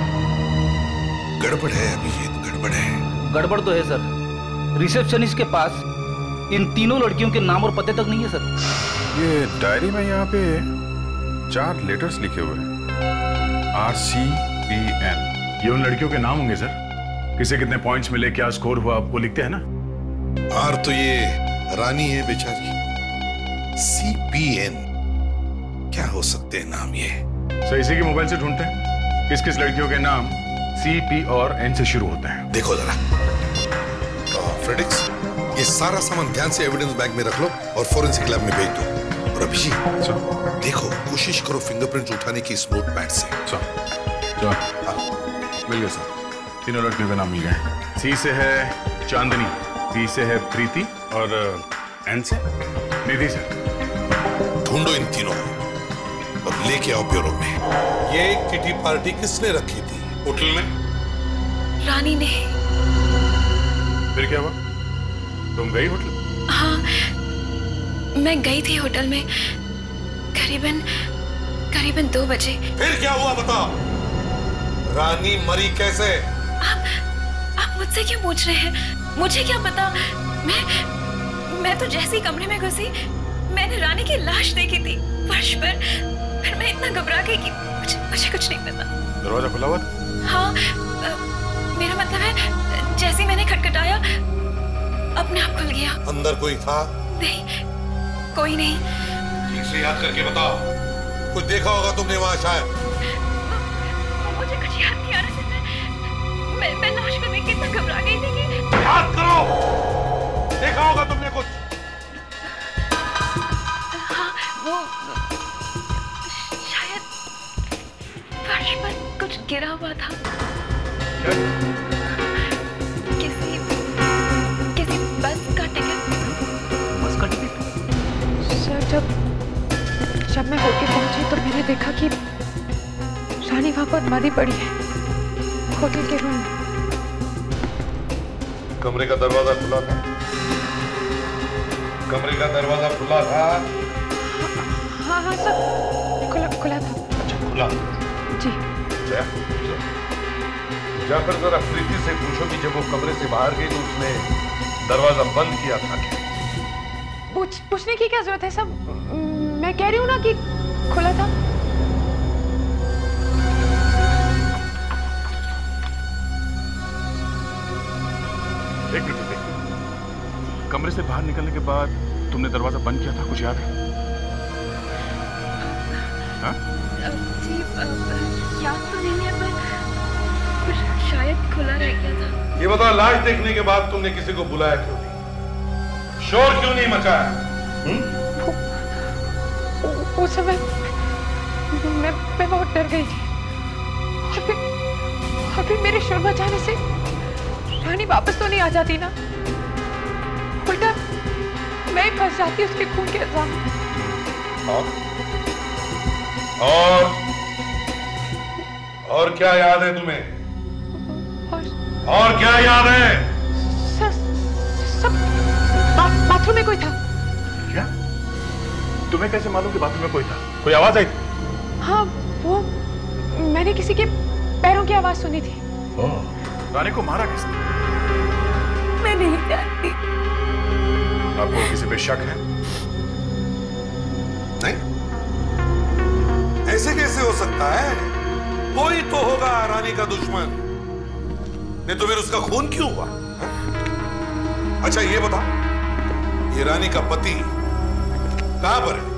गड़बड़ है अभिजीत, गड़बड़ है। गड़बड़ तो है सर। रिसेप्शनिस्ट के पास इन तीनों लड़कियों के नाम और पते तक नहीं है सर। ये डायरी में यहाँ पे चार लेटर्स लिखे हुए हैं, आर सी पी एन। ये उन लड़कियों के नाम होंगे सर। किसे कितने पॉइंट्स मिले, क्या स्कोर हुआ, वो लिखते हैं ना। आर तो ये रानी है बेचारी। सी पी एन क्या हो सकते हैं नाम ये? सर, इसी के मोबाइल से ढूंढते हैं किस किस लड़कियों के नाम सी पी और एन से शुरू होते हैं। देखो जरा। फ्रेडिक्स, ये सारा सामान ध्यान से एविडेंस बैग में रख लो और फोरेंसिक लैब में भेज दो। और अभिजीत, देखो, कोशिश करो फिंगरप्रिंट उठाने की इस नोटपैड से। चलो, मिल गया सर। तीनों लड़कियों के नाम मिल गए। सी से है चांदनी, पी से है प्रीति और एन से निधि सर। ढूंढो इन तीनों को और लेके आओ ब्यूरो में। ये किटी पार्टी किसने रखी थी होटल में? रानी ने। फिर क्या हुआ? तुम गई होटल? हाँ, मैं गई थी होटल में करीबन करीबन दो बजे। फिर क्या हुआ बताओ? रानी मरी कैसे? आप आप मुझसे क्यों पूछ रहे हैं? मुझे क्या पता। मैं मैं तो जैसे ही कमरे में घुसी, मैंने रानी की लाश देखी थी फर्श पर। फिर मैं इतना घबरा गई कि मुझे मुझे कुछ नहीं पता। दरवाजा खुला हुआ था? हाँ, आ, मेरा मतलब है जैसे ही मैंने खटखटाया अपने आप खुल गया। अंदर कोई था? नहीं, कोई नहीं। ठीक से याद करके बताओ, कुछ देखा होगा तुमने वहां शायद? मुझे कुछ याद नहीं आ रहा है। मैं मैं लाश को देख के इतना घबरा गई थी कि। याद करो, देखा होगा तुमने कुछ? हाँ, वो शायद फर्श पर कुछ गिरा हुआ था। किसी किसी बस का टिकट। बस का टिकट? सर, जब जब मैं होटल पहुंची तो मैंने देखा कि रानी वहां पर मरी पड़ी है होटल के रूम में। कमरे का दरवाजा खुला था? कमरे का दरवाजा खुला था? हाँ हाँ सर, खुला खुला था। अच्छा, खुला जी। जया, जाकर जरा प्रीति से पूछो कि जब वो कमरे से बाहर गई तो उसने दरवाजा बंद किया था क्या? पूछ पूछने की क्या जरूरत है सब? मैं कह रही हूँ ना कि खुला था। एक मिनट, एक कमरे से बाहर निकलने के बाद तुमने दरवाजा बंद किया था, कुछ याद है? हाँ? जी, याद तो नहीं है पर, पर शायद खुला रह गया था। ये बताओ, लाश देखने के बाद तुमने किसी को बुलाया क्यों नहीं? शोर क्यों नहीं मचाया? उस समय मैं मैं बहुत डर गई थी और फिर और फिर मेरे शोर मचाने से रानी वापस तो नहीं आ जाती ना, उल्टा मैं फंस जाती उसके खून के इल्जाम में। और और और क्या याद है तुम्हें? और, और क्या याद है? सर, सब बा, बाथरूम में कोई था। क्या? तुम्हें कैसे मालूम कि बाथरूम में कोई था? कोई आवाज आई? हाँ, वो मैंने किसी के पैरों की आवाज सुनी थी। रानी को मारा किसने? मैं नहीं जानती। आपको किसी पे शक है? नहीं, ऐसे कैसे हो सकता है? कोई तो होगा रानी का दुश्मन, नहीं तो फिर उसका खून क्यों हुआ? है? अच्छा ये बता, ये रानी का पति कहां पर है?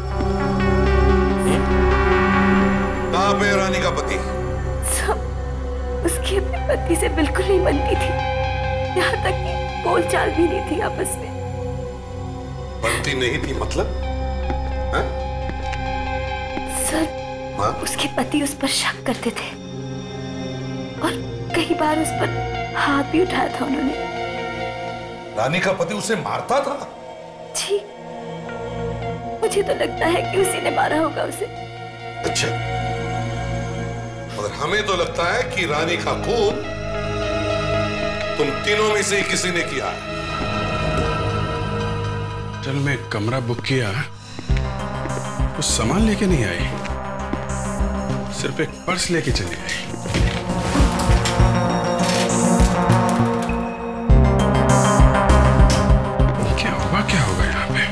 कहां पे है रानी का पति? सब उसकी अपने पति से बिल्कुल नहीं बनती थी, यहाँ तक कि बोलचाल भी नहीं थी आपस में। बनती नहीं थी मतलब? है? सर, हाँ? उसके पति उस पर शक करते थे और कई बार उस पर हाथ भी उठाया था उन्होंने। रानी का पति उसे मारता था? जी, मुझे तो लगता है कि उसी ने मारा होगा उसे। अच्छा, मगर हमें तो लगता है कि रानी का खून तुम तीनों में से ही किसी ने किया है। होटल में कमरा बुक किया, कुछ सामान लेके नहीं आई, सिर्फ एक पर्स लेके चली आई। क्या होगा क्या होगा यहाँ पे?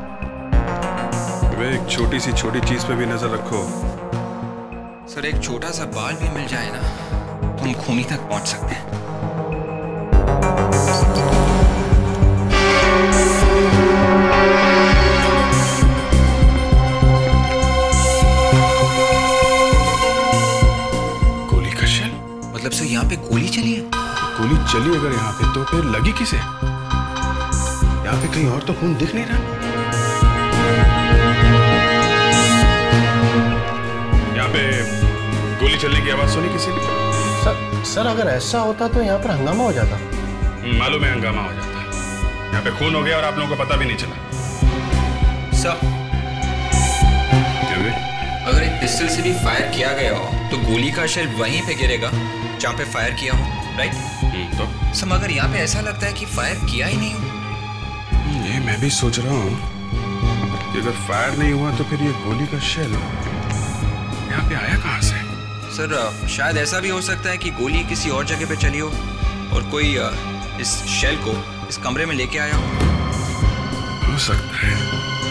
वे एक छोटी सी छोटी चीज पे भी नजर रखो। सर, एक छोटा सा बाल भी मिल जाए ना तो हम खूनी तक पहुंच सकते हैं। मतलब सर यहाँ पे गोली चली है? गोली चली अगर यहाँ पे तो फिर लगी किसे? यहाँ पे कहीं और तो खून दिख नहीं रहा। यहाँ पे गोली चलने की आवाज सुनी किसी ने? सर, सर अगर ऐसा होता तो यहाँ पर हंगामा हो जाता। मालूम है हंगामा हो जाता। यहाँ पे खून हो गया और आप लोगों को पता भी नहीं चला। सर, अगर एक पिस्टल से भी फायर किया गया हो तो गोली का शेल वहीं पे गिरेगा जहाँ पे फायर किया हो, राइट? तो सर, मगर यहाँ पे ऐसा लगता है कि फायर किया ही नहीं हो। ये मैं भी सोच रहा हूँ कि अगर फायर नहीं हुआ तो फिर ये गोली का शेल यहाँ पे आया कहाँ से? सर, शायद ऐसा भी हो सकता है कि गोली किसी और जगह पे चली हो और कोई इस शेल को इस कमरे में लेके आया हो। हो सकता है,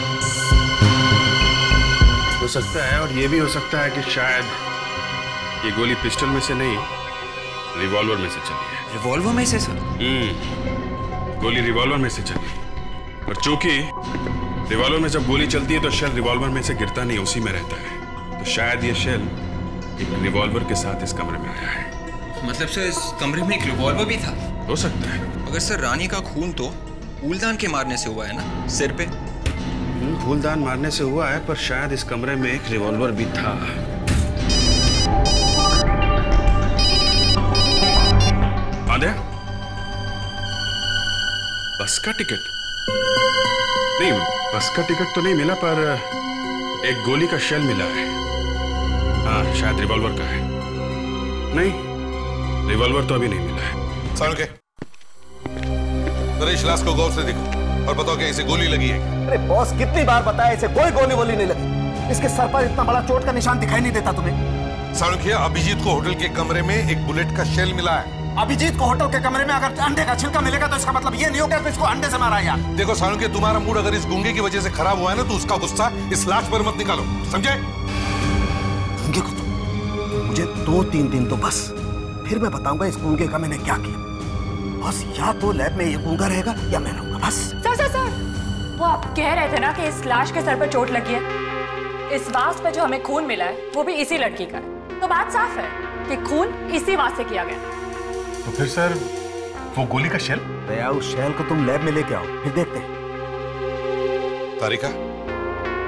हो सकता है। और ये भी हो सकता है कि शायद ये गोली पिस्टल में से नहीं, रिवॉल्वर में से चली है। रिवॉल्वर में से सर? हम्म, गोली रिवॉल्वर में से चली। और चूंकि रिवॉल्वर में जब गोली चलती है तो शेल रिवॉल्वर में से गिरता नहीं, उसी में रहता है। तो शायद ये शेल एक रिवॉल्वर के साथ इस कमरे में आया है। मतलब सर, इस कमरे में एक रिवॉल्वर भी था? हो सकता है। मगर सर, रानी का खून तो फूलदान के मारने से हुआ है ना, सिर पे? फूलदान मारने से हुआ है, पर शायद इस कमरे में एक रिवॉल्वर भी था। आंधे? बस का टिकट? नहीं, बस का टिकट तो नहीं मिला, पर एक गोली का शेल मिला है। हाँ, शायद रिवॉल्वर का है। नहीं, रिवॉल्वर तो अभी नहीं मिला है। सारुण के, नरेश लाश को गौर से देखो और बताओ क्या इसे गोली लगी है? अरे बॉस, कितनी बार बताया इसे कोई गोली वोली नहीं लगी। इसके सर पर इतना बड़ा चोट का निशान दिखाई नहीं देता तुम्हें? सारुण, अभिजीत को होटल के कमरे में एक बुलेट का शेल मिला है। अभिजीत को होटल के कमरे में अगर अंडे का छिलका मिलेगा तो इसका मतलब ये नहीं होगा कि इसको अंडे से मारा यार। देखो सारुण, तुम्हारा मूड अगर इस गूंगे की वजह से खराब हुआ है ना, तो उसका गुस्सा इस लाश पर मत निकालो, समझे? गूंगे को तो मुझे दो तीन दिन तो बस, फिर मैं बताऊंगा इस गूंगे का मैंने क्या किया। बस या तो लैब में ये गूंगा रहेगा या मैं रहूंगा, बस। सर सर सर, वो आप कह रहे थे ना कि इस लाश के सर पर चोट लगी है। इस वास पे जो हमें खून मिला है वो भी इसी लड़की का है, तो बात साफ है कि खून इसी वास से किया गया। तो फिर सर, वो गोली का शेल? दया, उस शेल को तुम लैब में लेके आओ, फिर देखते हैं। तारिका,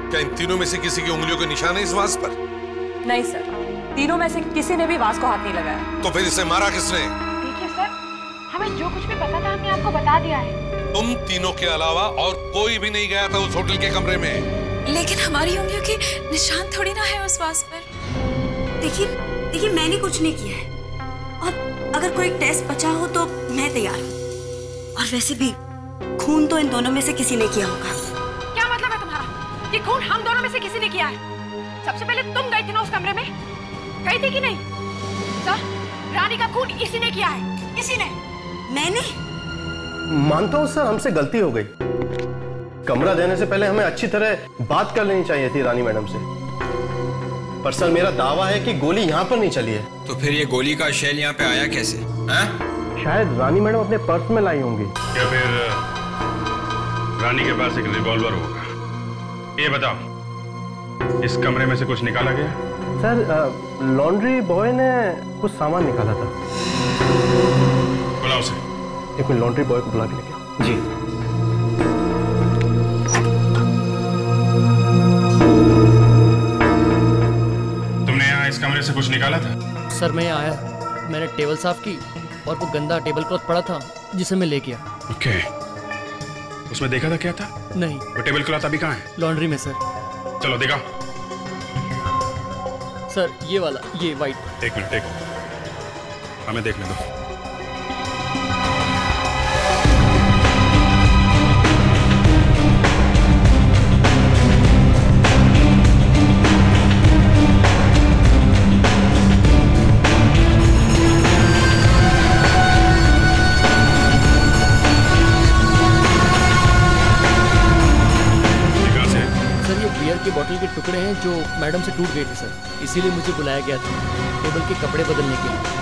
क्या इन तीनों में से किसी की उंगलियों के निशान है इस वास पर? नहीं सर, तीनों में से किसी ने भी वास को हाथ नहीं लगाया। तो फिर इसे मारा किसने? देखिए सर, हमें जो कुछ भी पता था हमने आपको बता दिया है। तुम तीनों के अलावा और कोई भी नहीं गया था उस होटल के कमरे में। लेकिन हमारी उंगलियों के निशान थोड़ी ना है उस वास पर। देखिए देखिए मैंने कुछ नहीं किया है, और अगर कोई टेस्ट बचा हो तो मैं तैयार हूँ। और वैसे भी खून तो इन दोनों में से किसी ने किया होगा। क्या मतलब है तुम्हारा? ये खून हम दोनों में से किसी ने किया है। सबसे पहले तुम गई थी ना उस कमरे में, गई थी कि नहीं? सर, रानी का खून इसी ने किया है। इसी ने। मैंने? मानता हूँ सर, हमसे गलती हो गई। कमरा देने से पहले हमें अच्छी तरह बात कर लेनी चाहिए थी रानी मैडम से। पर सर, मेरा दावा है कि गोली यहाँ पर नहीं चली है। तो फिर ये गोली का शेल यहाँ पे आया कैसे? हैं? शायद रानी मैडम अपने पर्स में लाई होंगी। या फिर रानी के पास एक रिवॉल्वर होगा। ये बताओ, इस कमरे में से कुछ निकाला गया? सर, लॉन्ड्री बॉय ने कुछ सामान निकाला था। बुलाओ उसे। एक मिनट, लॉन्ड्री बॉय को बुला के लेके आओ। जी। तुमने यहाँ इस कमरे से कुछ निकाला था? सर, मैं यहाँ आया, मैंने टेबल साफ की और वो गंदा टेबल क्लॉथ पड़ा था जिसे मैं ले गया। ओके। उसमें देखा था क्या था? नहीं। वो टेबल क्लॉथ अभी कहाँ है? लॉन्ड्री में सर। चलो दिखाओ। सर, ये वाला, ये वाइट। एक मिनट, एक मिनट, हमें देखने दो। के बोतल के टुकड़े हैं जो मैडम से टूट गए थे सर, इसीलिए मुझे बुलाया गया था टेबल के कपड़े बदलने के लिए।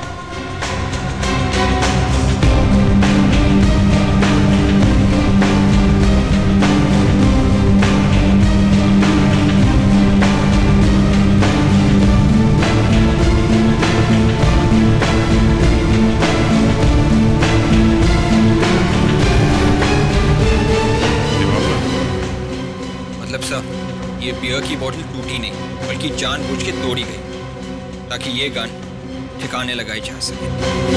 ये बियर की बोतल टूटी नहीं, बल्कि जानबूझ के तोड़ी गई ताकि ये गन ठिकाने लगाई जा सके।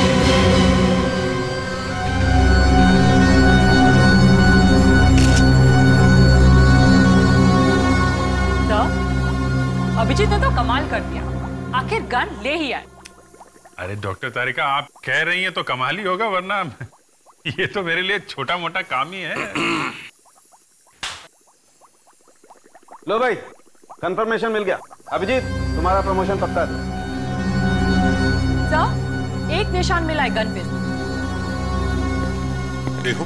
तो अभिजीत ने तो कमाल कर दिया, आखिर गन ले ही आए। अरे डॉक्टर तारिका, आप कह रही हैं तो कमाल ही होगा, वरना ये तो मेरे लिए छोटा मोटा काम ही है। लो भाई, कंफर्मेशन मिल गया। अभिजीत, तुम्हारा प्रमोशन पक्का है। सर, एक निशान मिला है गन पे। देखो।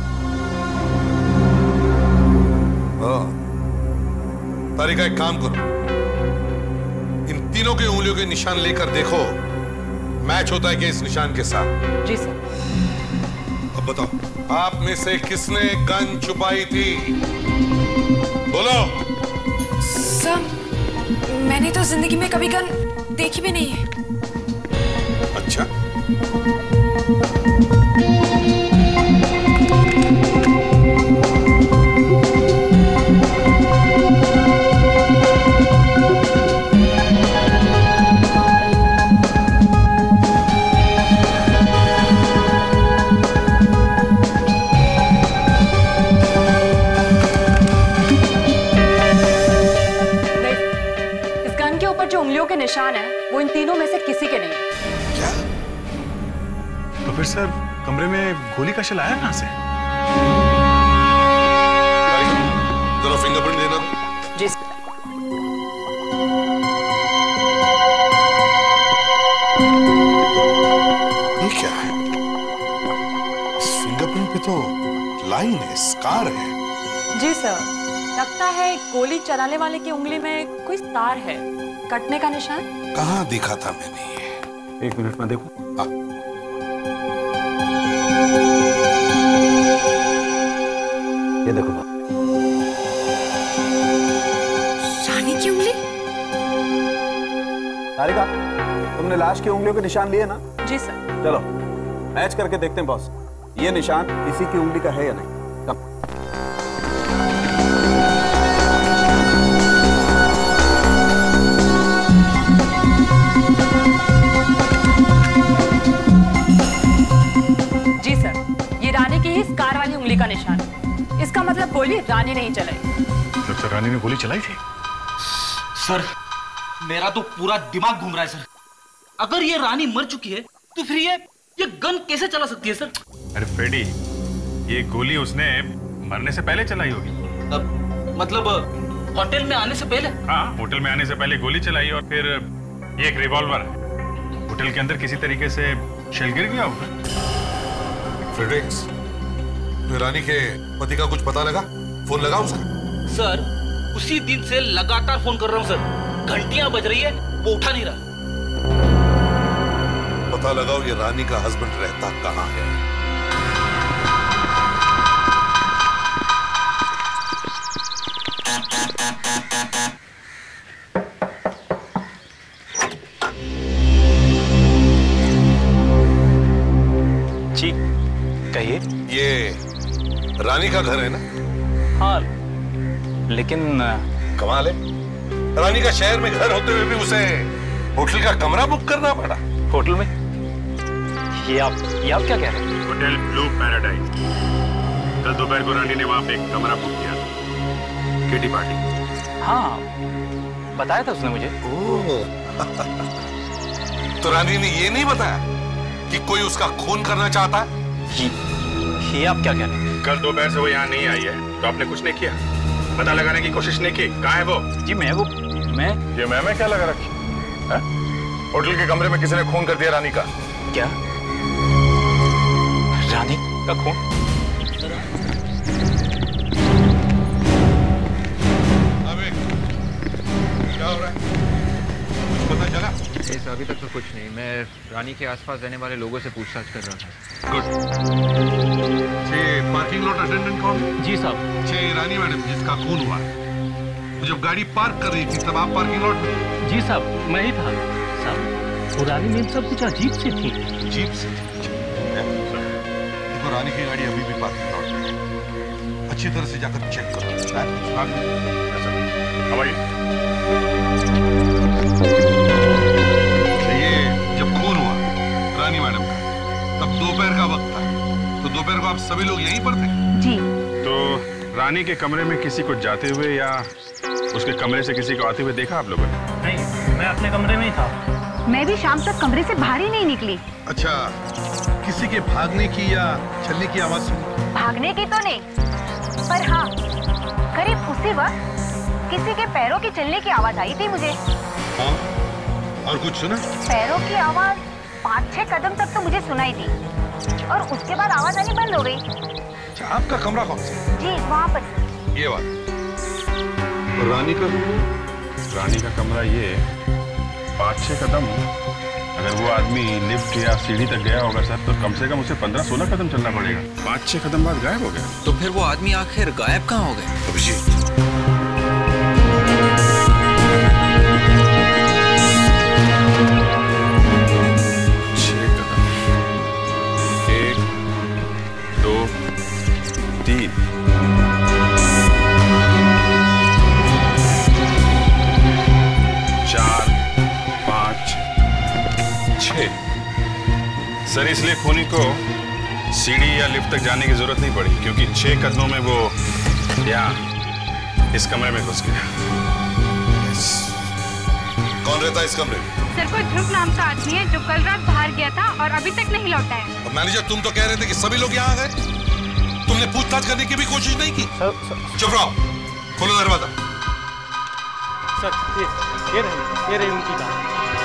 हाँ। तारिका, एक काम करो, इन तीनों की उंगलियों के निशान लेकर देखो मैच होता है कि इस निशान के साथ। जी सर। अब बताओ, आप में से किसने गन छुपाई थी? बोलो। सर, मैंने तो जिंदगी में कभी गन देखी भी नहीं है। अच्छा। के निशान है वो इन तीनों में से किसी के नहीं है। क्या? तो फिर सर, कमरे में गोली का शेल आया कहां से? जरा फिंगरप्रिंट देना। जी। ये क्या है? इस फिंगरप्रिंट पे तो लाइन है, स्कार है। जी सर, लगता है गोली चलाने वाले की उंगली में कोई तार है, कटने का निशान। कहाँ देखा था मैंने ये? एक मिनट में देखूं। हाँ। ये देखो। रानी की उंगली? तारिका, तुमने लाश की उंगलियों के निशान लिए ना? जी सर। चलो मैच करके देखते हैं बॉस, ये निशान किसी की उंगली का है या नहीं। कम। तार वाली उंगली का निशान। इसका मतलब गोली रानी नहीं चलाई। मतलब सर रानी ने गोली चलाई थी? सर मेरा तो पूरा दिमाग घूम रहा है सर। अगर ये रानी मर चुकी है तो फिर ये ये गन कैसे चला सकती है सर? अरे फ्रेडी, ये गोली उसने मरने से पहले चलाई होगी। अब मतलब होटल में आने से पहले? हाँ, होटल में आने से पहले गोली चलाई और फिर ये एक रिवॉल्वर है। होटल के अंदर किसी तरीके से शेल गिर गया होगा। फ्रेडेक्स, रानी के पति का कुछ पता लगा? फोन लगा उसका? सर उसी दिन से लगातार फोन कर रहा हूँ सर, घंटियां बज रही है, वो उठा नहीं रहा। पता लगाओ ये रानी का हस्बैंड रहता कहाँ है। जी कहिए। ये रानी का घर है ना? हाँ, लेकिन कमाल है, रानी का शहर में घर होते हुए भी उसे होटल का कमरा बुक करना पड़ा। होटल में? ये आप ये आप क्या कह रहे हैं? Hotel blue paradise. कल दोपहर को रानी ने वहां पे एक कमरा बुक किया था, किटी पार्टी। हाँ, बताया था उसने मुझे। ओह, तो रानी ने ये नहीं बताया कि कोई उसका खून करना चाहता है? ये, ये आप क्या कह रहे हैं? कल दोपहर से वो यहाँ नहीं आई है, तो आपने कुछ नहीं किया, पता लगाने की कोशिश नहीं की? कहाँ है वो? जी मैं वो मैं ये मैं मैं क्या लगा रखी है? होटल के कमरे में किसी ने खून कर दिया रानी का। क्या? रानी का खून? अबे क्या हो रहा है? कुछ पता चला? नहीं सर, अभी तक तो कुछ नहीं। मैं रानी के आसपास रहने वाले लोगों से पूछताछ कर रहा था। गुड। छह पार्किंग लॉट अटेंडेंट कौन? जी साहब। छह रानी मैडम जिसका खून हुआ, जब गाड़ी पार्क कर रही थी तब आप पार्किंग लॉट में? जी साहब, मैं ही था साहब। वो रानी में सब कुछ अजीब सी थी। अजीब सी? देखो रानी की गाड़ी अभी भी पार्किंग लॉट में, अच्छी तरह से जाकर चेक करो। ये जब खून हुआ रानी मैडम का, तब दोपहर का वक्त था, तो दोपहर को आप सभी लोग यहीं पर थे? जी। तो रानी के कमरे में किसी को जाते हुए या उसके कमरे से किसी को आते हुए देखा आप लोगों ने? नहीं, मैं अपने कमरे में ही था। मैं भी शाम तक कमरे से बाहर ही नहीं निकली। अच्छा, किसी के भागने की या चलने की आवाज सुनी? भागने की तो नहीं, पर हाँ करीब उसी वक्त किसी के पैरों की चलने की आवाज आई थी मुझे। हाँ, और कुछ सुना? पैरों की आवाज पाँच छह कदम तक तो मुझे सुनाई दी और उसके बाद आवाज आनी बंद हो गई। अच्छा, आपका कमरा कौन सा? जी वहाँ पर। ये बात। और रानी का? रानी का कमरा ये पाँच छह कदम। अगर वो आदमी लिफ्ट या सीढ़ी तक गया होगा सर, तो कम से कम उसे पंद्रह सोलह कदम चलना पड़ेगा। पाँच छह कदम बाद गायब हो गया। तो फिर वो आदमी आखिर गायब कहाँ हो गए? अभिजीत, छह कदम, एक दो तीन, चार, पाँच, छह। सर इसलिए खूनी को सीढ़ी या लिफ्ट तक जाने की जरूरत नहीं पड़ी, क्योंकि छह कदमों में वो यहाँ इस कमरे में घुस गया। कौन रहता है इस कमरे में? सर कोई ध्रुव नाम का आदमी है जो कल रात बाहर गया था और अभी तक नहीं लौटा है। और मैनेजर, तुम तो कह रहे थे कि सभी लोग यहाँ आ गए, तुमने पूछताछ करने की भी कोशिश नहीं की? Sir, sir. चुप रहो, खोलो दरवाजा। सर ये ये रही ये रही उनकी कार।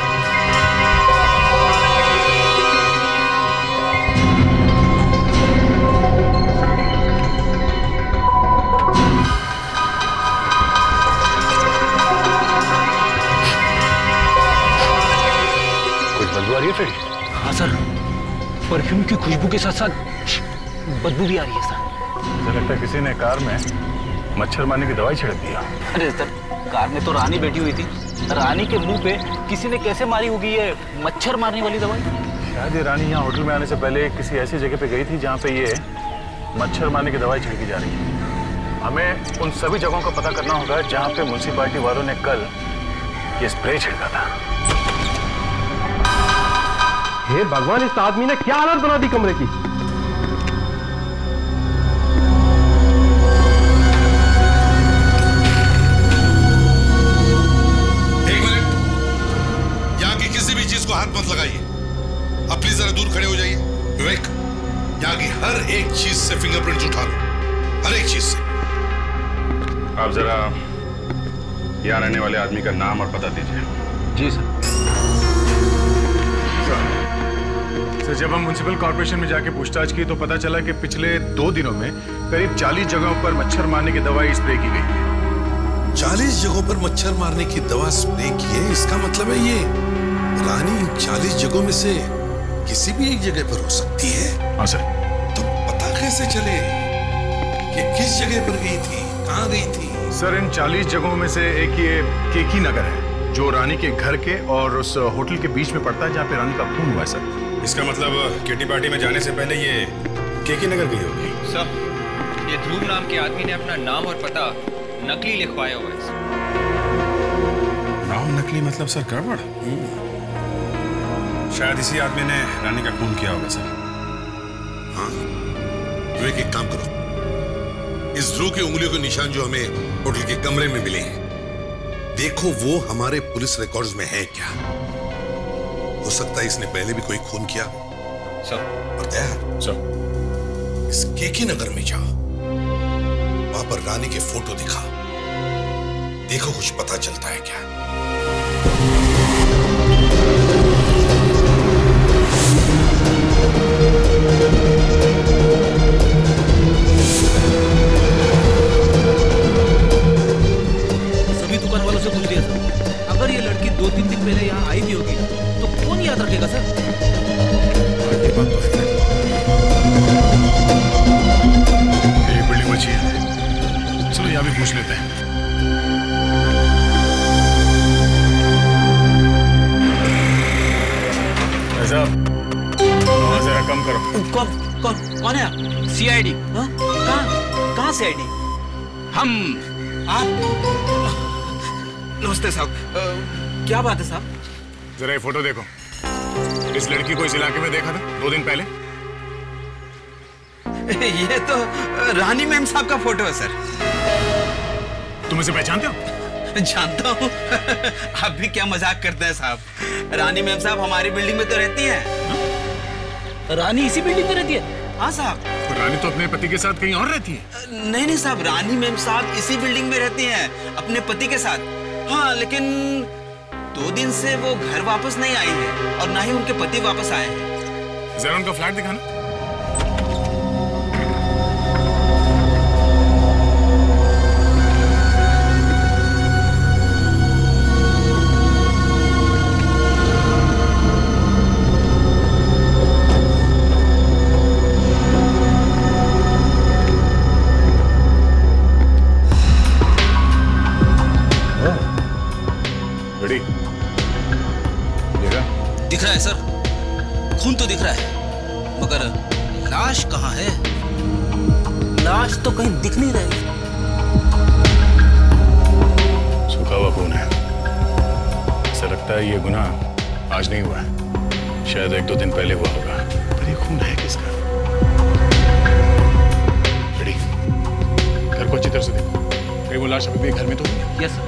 कुछ बदबू आ रही है फ्रेडी? हाँ सर, परफ्यूम की खुशबू के साथ साथ बदबू भी आ रही है सर। मुझे लगता है किसी ने कार में मच्छर मारने की दवाई छिड़क दिया। अरे सर, कार में तो रानी बैठी हुई थी, रानी के मुंह पे किसी ने कैसे मारी होगी ये मच्छर मारने वाली दवाई? शायद ये रानी यहाँ होटल में आने से पहले किसी ऐसी जगह पे गई थी जहाँ पे ये मच्छर मारने की दवाई छिड़की जा रही है। हमें उन सभी जगहों का पता करना होगा जहाँ पे म्युनिसिपैलिटी वालों ने कल ये स्प्रे छिड़का था। हे भगवान, इस आदमी ने क्या हालत बना दी कमरे की। मालूम, हर एक चीज से। आप जरा यहाँ रहने वाले आदमी का नाम और पता दीजिए। जी सर। सर, जब हम म्युनिसिपल कॉर्पोरेशन में जाके पूछताछ की तो पता चला कि पिछले दो दिनों में करीब चालीस जगहों पर मच्छर मारने की दवाई स्प्रे की गई है। चालीस जगहों पर मच्छर मारने की दवा स्प्रे की है, इसका मतलब है ये रानी चालीस जगहों में से किसी भी एक जगह पर हो सकती है। हाँ सर। तो पता कैसे चले कि किस जगह पर गई थी, कहाँ गई थी? सर, इन चालीस जगहों में से एक ये केकी नगर है जो रानी के घर के और उस होटल के बीच में पड़ता है जहाँ पे रानी का खून हुआ है सर। इसका मतलब किटी पार्टी में जाने से पहले ये केकी नगर गई होगी। सर, ये ध्रुव नाम के आदमी ने अपना नाम और पता नकली लिखवाया हुआ है। नाम नकली मतलब सर गड़बड़। शायद इसी आदमी ने रानी का खून किया होगा सर। हाँ, तो एक, एक काम करो, इस ध्रुव की उंगलियों के निशान जो हमें होटल के कमरे में मिले हैं, देखो वो हमारे पुलिस रिकॉर्ड्स में है क्या? हो सकता है इसने पहले भी कोई खून किया सर। और दया सर, इस केकी नगर में जाओ, वहां पर रानी के फोटो दिखा, देखो कुछ पता चलता है क्या। सभी दुकान वालों से पूछ लिया सर, अगर ये लड़की दो तीन दिन पहले यहाँ आई भी होगी तो कौन याद रखेगा सर? ये बात तो है। एक बिल्डिंग बची है, चलो यहाँ भी पूछ लेते हैं। साहब, जरा कम करो। कौन कौन कौन है आप? C I D. कहाँ कहाँ सी आई डी? हम आप? नमस्ते साहब। क्या बात है साहब? जरा ये फोटो देखो। इस लड़की को इस इलाके में देखा था दो दिन पहले? ये तो रानी मैम साहब का फोटो है सर। तुम इसे पहचानते हो? जानता हूँ। आप भी क्या मजाक करते हैं साहब। रानी मैम साहब हमारी बिल्डिंग में तो रहती हैं। रानी इसी बिल्डिंग में रहती है? हाँ साहब। तो रानी तो अपने पति के साथ कहीं और रहती है। नहीं नहीं साहब, रानी मैम साहब इसी बिल्डिंग में रहती हैं अपने पति के साथ। हाँ, लेकिन दो दिन से वो घर वापस नहीं आई है और ना ही उनके पति वापस आए हैं। जरा उनका फ्लैट दिखाना। दिख रहा है सर, खून तो दिख रहा है, मगर लाश कहाँ है? लाश तो कहीं दिख नहीं रही। सूखा हुआ खून है। ऐसा लगता है ये गुनाह आज नहीं हुआ है, शायद एक दो दिन पहले हुआ होगा। पर ये खून है किसका? रेडी, घर को अच्छी तरह से देखो, कहीं वो लाश अभी भी घर में तो नहीं? Yes sir.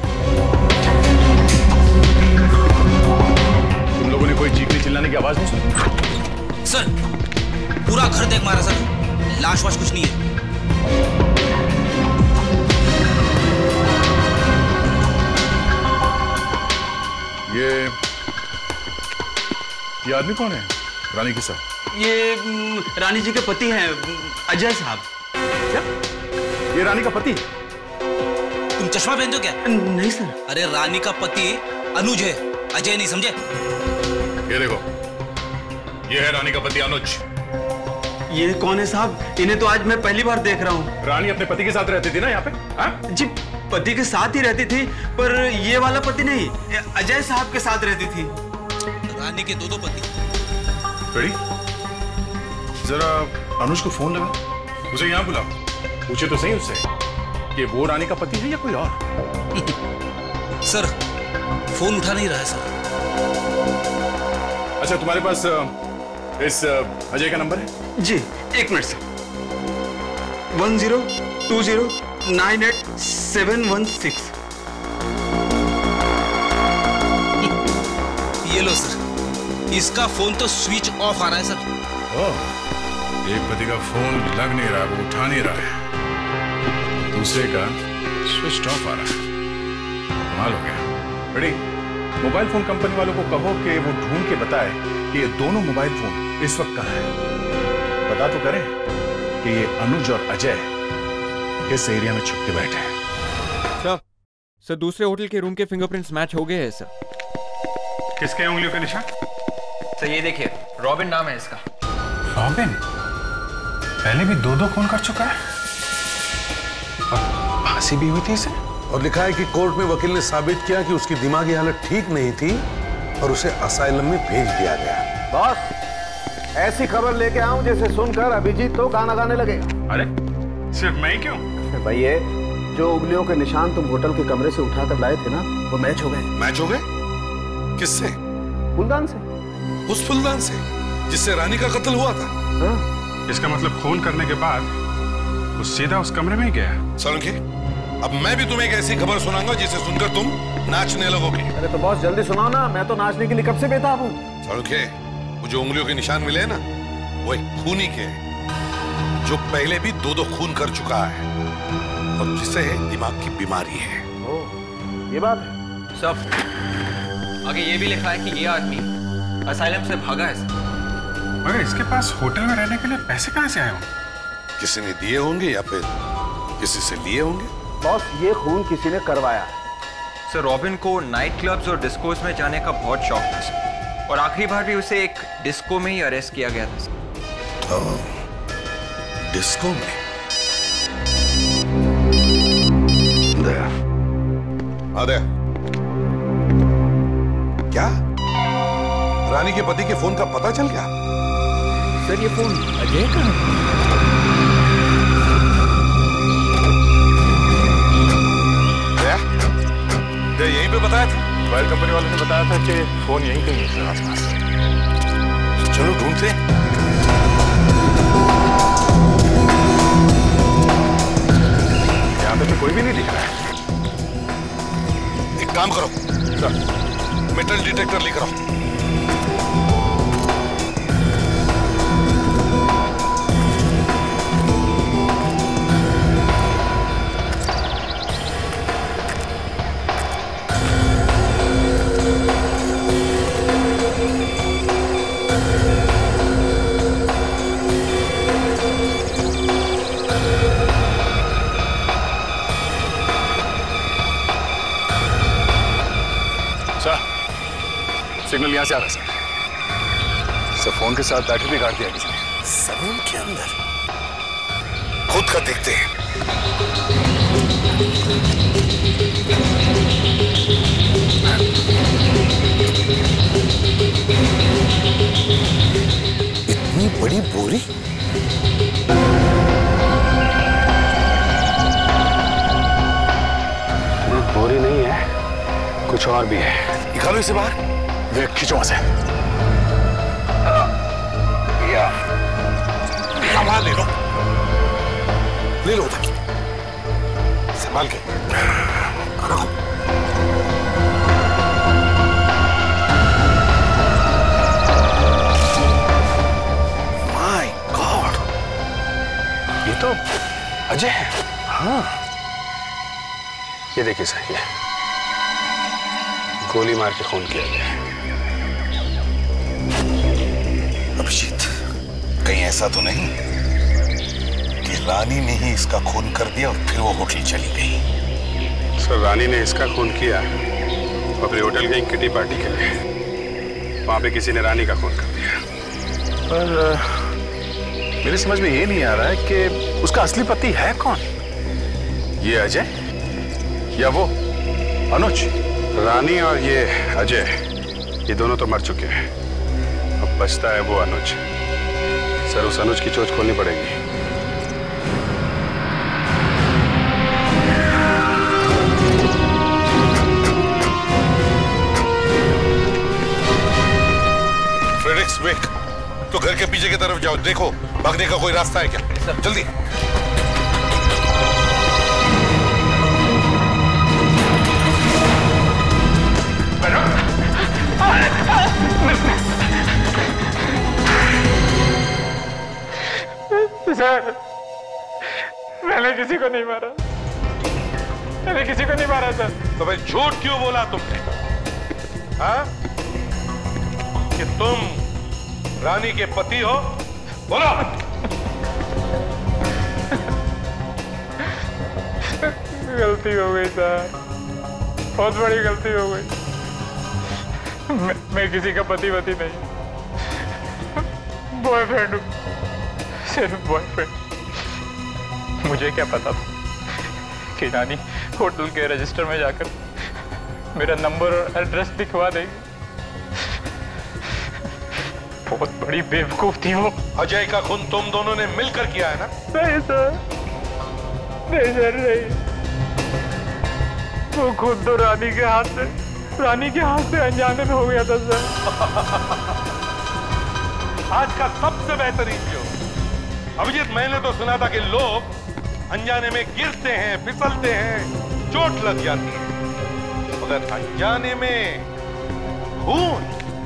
तुम लोगों ने कोई चीखने चिल्लाने की आवाज नहीं सुनी? सर, पूरा घर देख मारा सर, लाश वाश कुछ नहीं है। ये ये आदमी कौन है रानी के साथ? ये रानी जी के पति हैं, अजय साहब। क्या? ये रानी का पति? तुम चश्मा पहनते हो क्या? नहीं सर। अरे रानी का पति अनुज है, अजय नहीं, समझे? ये देखो, ये है रानी का पति अनुज। ये कौन है साहब? इन्हें तो आज मैं पहली बार देख रहा हूँ। रानी अपने पति के साथ रहती थी ना यहाँ पे? हा? जी, पति के साथ ही रहती थी, पर ये वाला पति नहीं, अजय साहब के साथ रहती थी। रानी के दो दो पति। रेडी? जरा अनुज को फोन लगा, उसे यहाँ बुलाओ, पूछे तो सही उससे कि वो रानी का पति है या कोई और। सर, फोन उठा नहीं रहा है सर। अच्छा, तुम्हारे पास इस अजय का नंबर है? जी, एक minute sir. One zero two zero nine eight seven one six. ये लो सर, इसका फोन तो स्विच ऑफ आ रहा है सर। ओह, एक पति का फोन लग नहीं रहा, वो उठा नहीं रहा है, दूसरे का स्विच ऑफ आ रहा है। कमाल हो गया। बड़ी मोबाइल फोन कंपनी वालों को कहो कि वो ढूंढ के बताए कि ये दोनों मोबाइल फोन इस वक्त कहाँ हैं। बता तो करें कि ये अनुज और अजय किस एरिया में छुप के बैठे हैं। सर सर दूसरे होटल के रूम के फिंगरप्रिंट्स मैच हो गए हैं सर। किसके उंगलियों के निशान? सर ये देखिए, रॉबिन नाम है इसका। रॉबिन पहले भी दो दो खून कर चुका है और फांसी भी हुई थी इसे। और लिखा है कि कोर्ट में वकील ने साबित किया कि उसकी दिमागी हालत ठीक नहीं थी और उसे असाइलम में भेज दिया गया। बॉस, ऐसी खबर लेके आऊं जैसे सुनकर अभिजीत तो गाना गाने लगेगा। अरे सिर्फ मैं ही क्यों? भाई ये जो उंगलियों के निशान तुम होटल के कमरे से उठाकर लाए थे ना, वो मैच हो गए। मैच हो गए? किससे? फूलदान से। उस फूलदान से जिससे रानी का कत्ल हुआ था? हाँ। इसका मतलब खून करने के बाद वो सीधा उस कमरे में ही गया। सोलंकी, अब मैं भी तुम्हें एक ऐसी खबर सुनाऊंगा जिसे सुनकर तुम नाचने लगोगे। अरे तो बॉस जल्दी सुनाओ ना, मैं तो नाचने के लिए कब से बेताब हूँ। सोलंकी, वो जो उंगलियों के निशान मिले हैं ना, वो एक खूनी के जो पहले भी दो दो खून कर चुका है और जिसे दिमाग की बीमारी है। ओ, ये बात है। सब आगे ये भी लिखा है कि ये आदमी असाइलम से भागा है। मगर इसके पास होटल में रहने के लिए पैसे कहां से आए होंगे? किसी ने दिए होंगे या फिर किसी से लिए होंगे। बॉस ये खून किसी ने करवाया है। सर रॉबिन को नाइट क्लब्स और डिस्कोस में जाने का बहुत शौक था सर, और आखिरी बार भी उसे एक डिस्को में ही अरेस्ट किया गया था सर। तो डिस्को में? दया, हाँ दया, क्या रानी के पति के फोन का पता चल गया? सर ये फोन अजय का है। दया यहीं पे बताया था? मोबाइल कंपनी वालों ने बताया था कि फोन यहीं कहीं है आसपास। चलो ढूंढते। यहाँ पे तो कोई भी नहीं दिख रहा है। एक काम करो, मेटल डिटेक्टर लेकर आओ। सिग्नल यहां से आ रहा है सर। फोन के साथ बैटरी भी काट दिया किसी ने। सलून के अंदर खुद का देखते हैं। इतनी बड़ी बोरी? बोरी नहीं है, कुछ और भी है। निकालो इसे बाहर। वे खींचो से। या सामान ले लो, ले लो उधर, संभाल के रखो। माय गॉड, ये तो अजय है। हाँ, ये देखिए सर, ये गोली मार के खून किया गया है। अभिजीत, कहीं ऐसा तो नहीं कि रानी ने ही इसका खून कर दिया और फिर वो होटल चली गई? सर रानी ने इसका खून किया और फिर होटल गई किटी पार्टी के लिए। वहां पे किसी ने रानी का खून कर दिया। पर मेरी समझ में ये नहीं आ रहा है कि उसका असली पति है कौन? ये अजय या वो अनुज? रानी और ये अजय, ये दोनों तो मर चुके हैं। अब बचता है वो अनुज। सर उस अनुज की चोट खोलनी पड़ेगी। फ्रेडिक्स वेक, तो घर के पीछे की तरफ जाओ, देखो भागने का कोई रास्ता है क्या? जल्दी। मैंने किसी को नहीं मारा, मैंने किसी को नहीं मारा सर। तो भाई झूठ क्यों बोला तुमने? हाँ? कि तुम रानी के पति हो? बोलो। गलती हो गई सर, बहुत बड़ी गलती हो गई। मैं, मैं किसी का पति वति नहीं, बॉयफ्रेंड हूँ, सिर्फ बॉयफ्रेंड। मुझे क्या पता था कि रानी होटल के रजिस्टर में जाकर मेरा नंबर और एड्रेस दिखवा देगी। बहुत बड़ी बेवकूफ थी वो। अजय का खून तुम दोनों ने मिलकर किया है ना? नहीं सर, नहीं सर नहीं। वो खुद तो रानी के हाथ से रानी के हाथ से अनजाने में हो गया था सर। आज का सबसे बेहतरीन जो अभिजीत, मैंने तो सुना था कि लोग अनजाने में गिरते हैं, फिसलते हैं, चोट लग जाती है, मगर अनजाने में खून।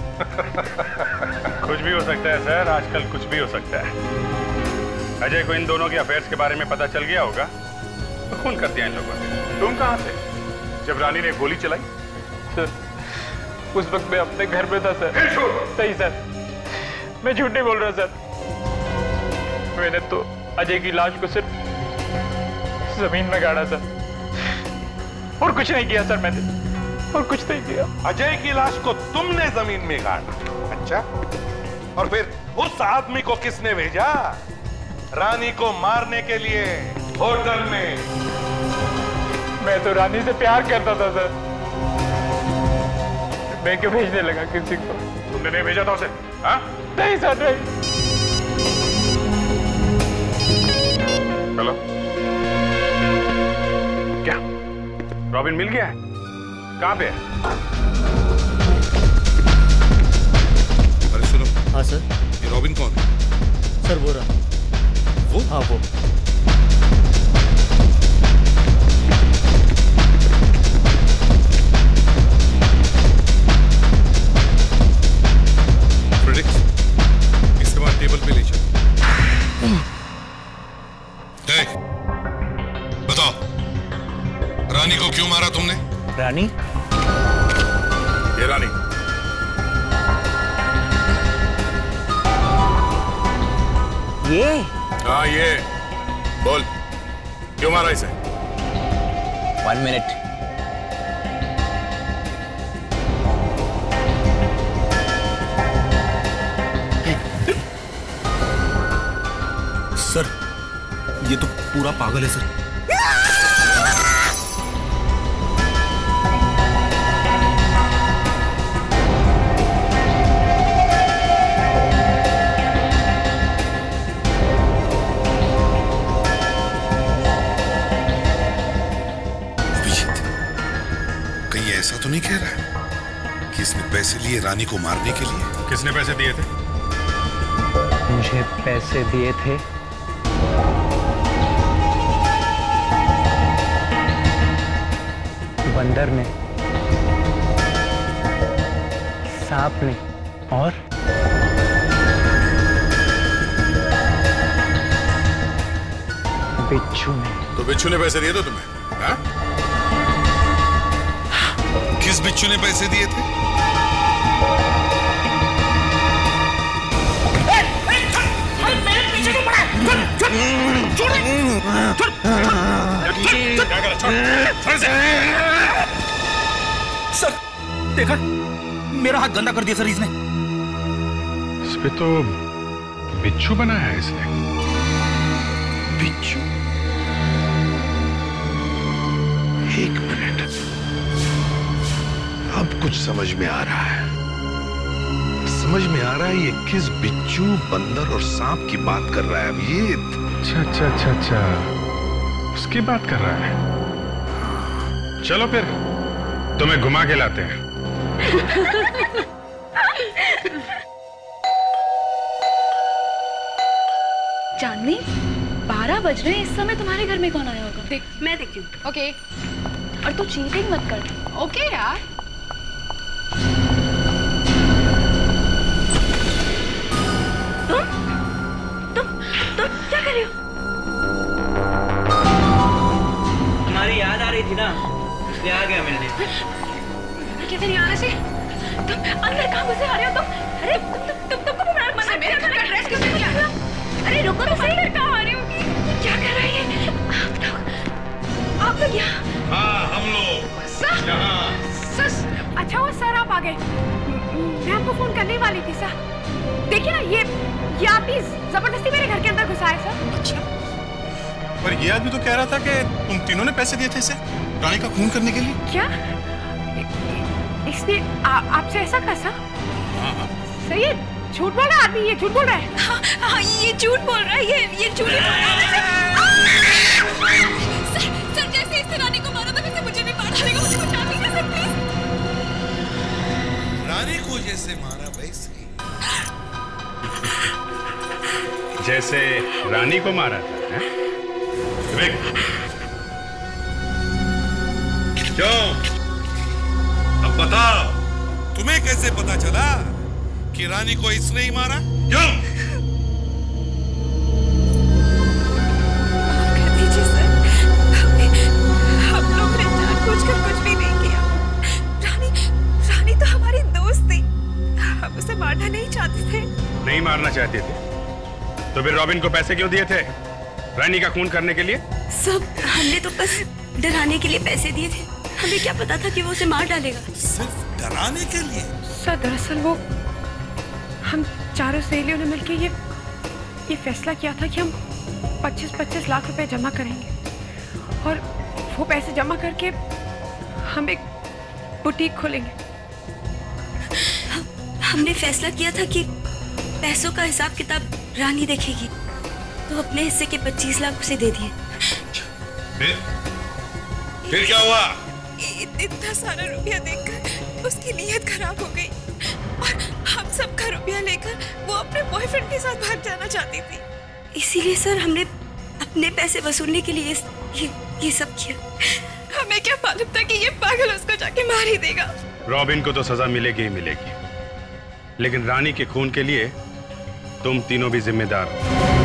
कुछ भी हो सकता है सर, आजकल कुछ भी हो सकता है। अजय को इन दोनों के अफेयर्स के बारे में पता चल गया होगा तो खून कर दिया इन लोगों ने। तुम कहाँ थे जब रानी ने गोली चलाई? सर, उस वक्त मैं अपने घर में था सर। सही सर, मैं झूठ नहीं बोल रहा सर। मैंने तो अजय की लाश को सिर्फ जमीन में गाड़ा सर, और कुछ नहीं किया सर मैंने, और कुछ नहीं किया। अजय की लाश को तुमने जमीन में गाड़ा? अच्छा, और फिर उस आदमी को किसने भेजा रानी को मारने के लिए होटल में? मैं तो रानी से प्यार करता था सर, मैं क्यों भेजने लगा किसी को? तुमने नहीं भेजा था उसे? हाँ? नहीं सर नहीं। हेलो, क्या रॉबिन मिल गया है? कहाँ पे है? अरे सुनो। हाँ सर। ये रॉबिन कौन है? सर वो रहा। वो? हाँ वो। इसके बाद टेबल पे ले चल। बताओ, रानी को क्यों मारा तुमने? रानी? ये रानी। ये? हाँ ये। बोल, क्यों मारा इसे? One minute. सर, ये तो पूरा पागल है सर। अभिजीत, कहीं ऐसा तो नहीं कह रहा है कि इसने पैसे लिए रानी को मारने के लिए? किसने पैसे दिए थे? मुझे पैसे दिए थे बंदर ने, सांप ने और बिच्छू ने। तो बिच्छू ने पैसे दिए थे तुम्हें? हाँ? किस बिच्छू ने पैसे दिए थे? सर देखा, मेरा हाथ गंदा कर दिया सर इसने। इस पे तो बिच्छू बनाया है इसने। बिच्छू? एक मिनट, अब कुछ समझ में आ रहा है। समझ में आ रहा है ये किस बिच्छू, बंदर और सांप की बात कर रहा है अभिजीत। अच्छा अच्छा अच्छा अच्छा, उसकी बात कर रहा है। चलो फिर तुम्हें घुमा के लाते हैं। चांदनी, बारह बज रहे हैं, इस समय तुम्हारे घर में कौन आया होगा? देख, मैं देखती हूँ। ओके, और तू चीटिंग मत कर। ओके यार। तुम तुम तुम क्या कर रही हो? थी ना, इसलिए आ गया मिलने। कितने नहीं आने से? तुम अंदर कहाँ घुसे आ रहे हो तुम? अरे तुम तुम तुम तुमको मेरा मना मेरे घर का ड्रेस क्यों नहीं किया? अरे रुको तो सही, अंदर कहाँ आ रही होगी? क्या कर रही है? आप लोग आप लोग यहाँ? हाँ हम लोग सर सर अच्छा हुआ सर आप आ गए। मैं आपको फोन करने वाली थी सर। देखिए ना ये ये आप ही जबरदस्ती मेरे घर के अंदर घुसा है सर। अच्छा, पर ये आदमी तो कह रहा था कि तुम तीनों ने पैसे दिए थे इसे रानी का खून करने के लिए। क्या इसने आपसे ऐसा कहा सर? हाँ हाँ सर ये झूठ बोल रहा है आदमी, ये झूठ बोल रहा है। हाँ, हाँ ये झूठ बोल रहा है, ये ये झूठ ही बोल रहा है। सर सर जैसे इसने रानी को मारा था वैसे मुझे भी मार डालेगा, मुझे बचा लीजिए सर प्लीज। रानी को जैसे मारा वैसे जैसे रानी को मारा था, हैं? क्यों? अब बताओ, तुम्हें कैसे पता चला कि रानी को इसने ही मारा? क्यों? कर दीजिए सर, हम लोग ने जानबूझकर कुछ भी नहीं किया। रानी रानी तो हमारी दोस्त थी, हम उसे मारना नहीं चाहते थे। नहीं मारना चाहते थे तो फिर रॉबिन को पैसे क्यों दिए थे रानी का खून करने के लिए? सब हमने तो बस डराने के लिए पैसे दिए थे, हमें क्या पता था कि वो उसे मार डालेगा। सिर्फ डराने के लिए? सर दरअसल वो हम चारों सहेलियों ने मिलकर ये ये फैसला किया था कि हम पच्चीस पच्चीस लाख रुपए जमा करेंगे और वो पैसे जमा करके हम एक बुटीक खोलेंगे। हमने फैसला किया था कि पैसों का हिसाब किताब रानी देखेगी, तो अपने हिस्से के पच्चीस लाख उसे दे दिए। फिर फिर क्या हुआ? इतना सारा रुपया देखकर उसकी नीयत खराब हो गई और हम सब का रुपया लेकर वो अपने बॉयफ्रेंड के साथ भाग जाना चाहती थी। इसीलिए सर हमने अपने पैसे वसूलने के लिए ये ये सब किया। हमें क्या मालूम था कि ये पागल उसको जाके मार ही देगा। रॉबिन को तो सजा मिलेगी ही मिलेगी, लेकिन रानी के खून के लिए तुम तीनों भी जिम्मेदार हो।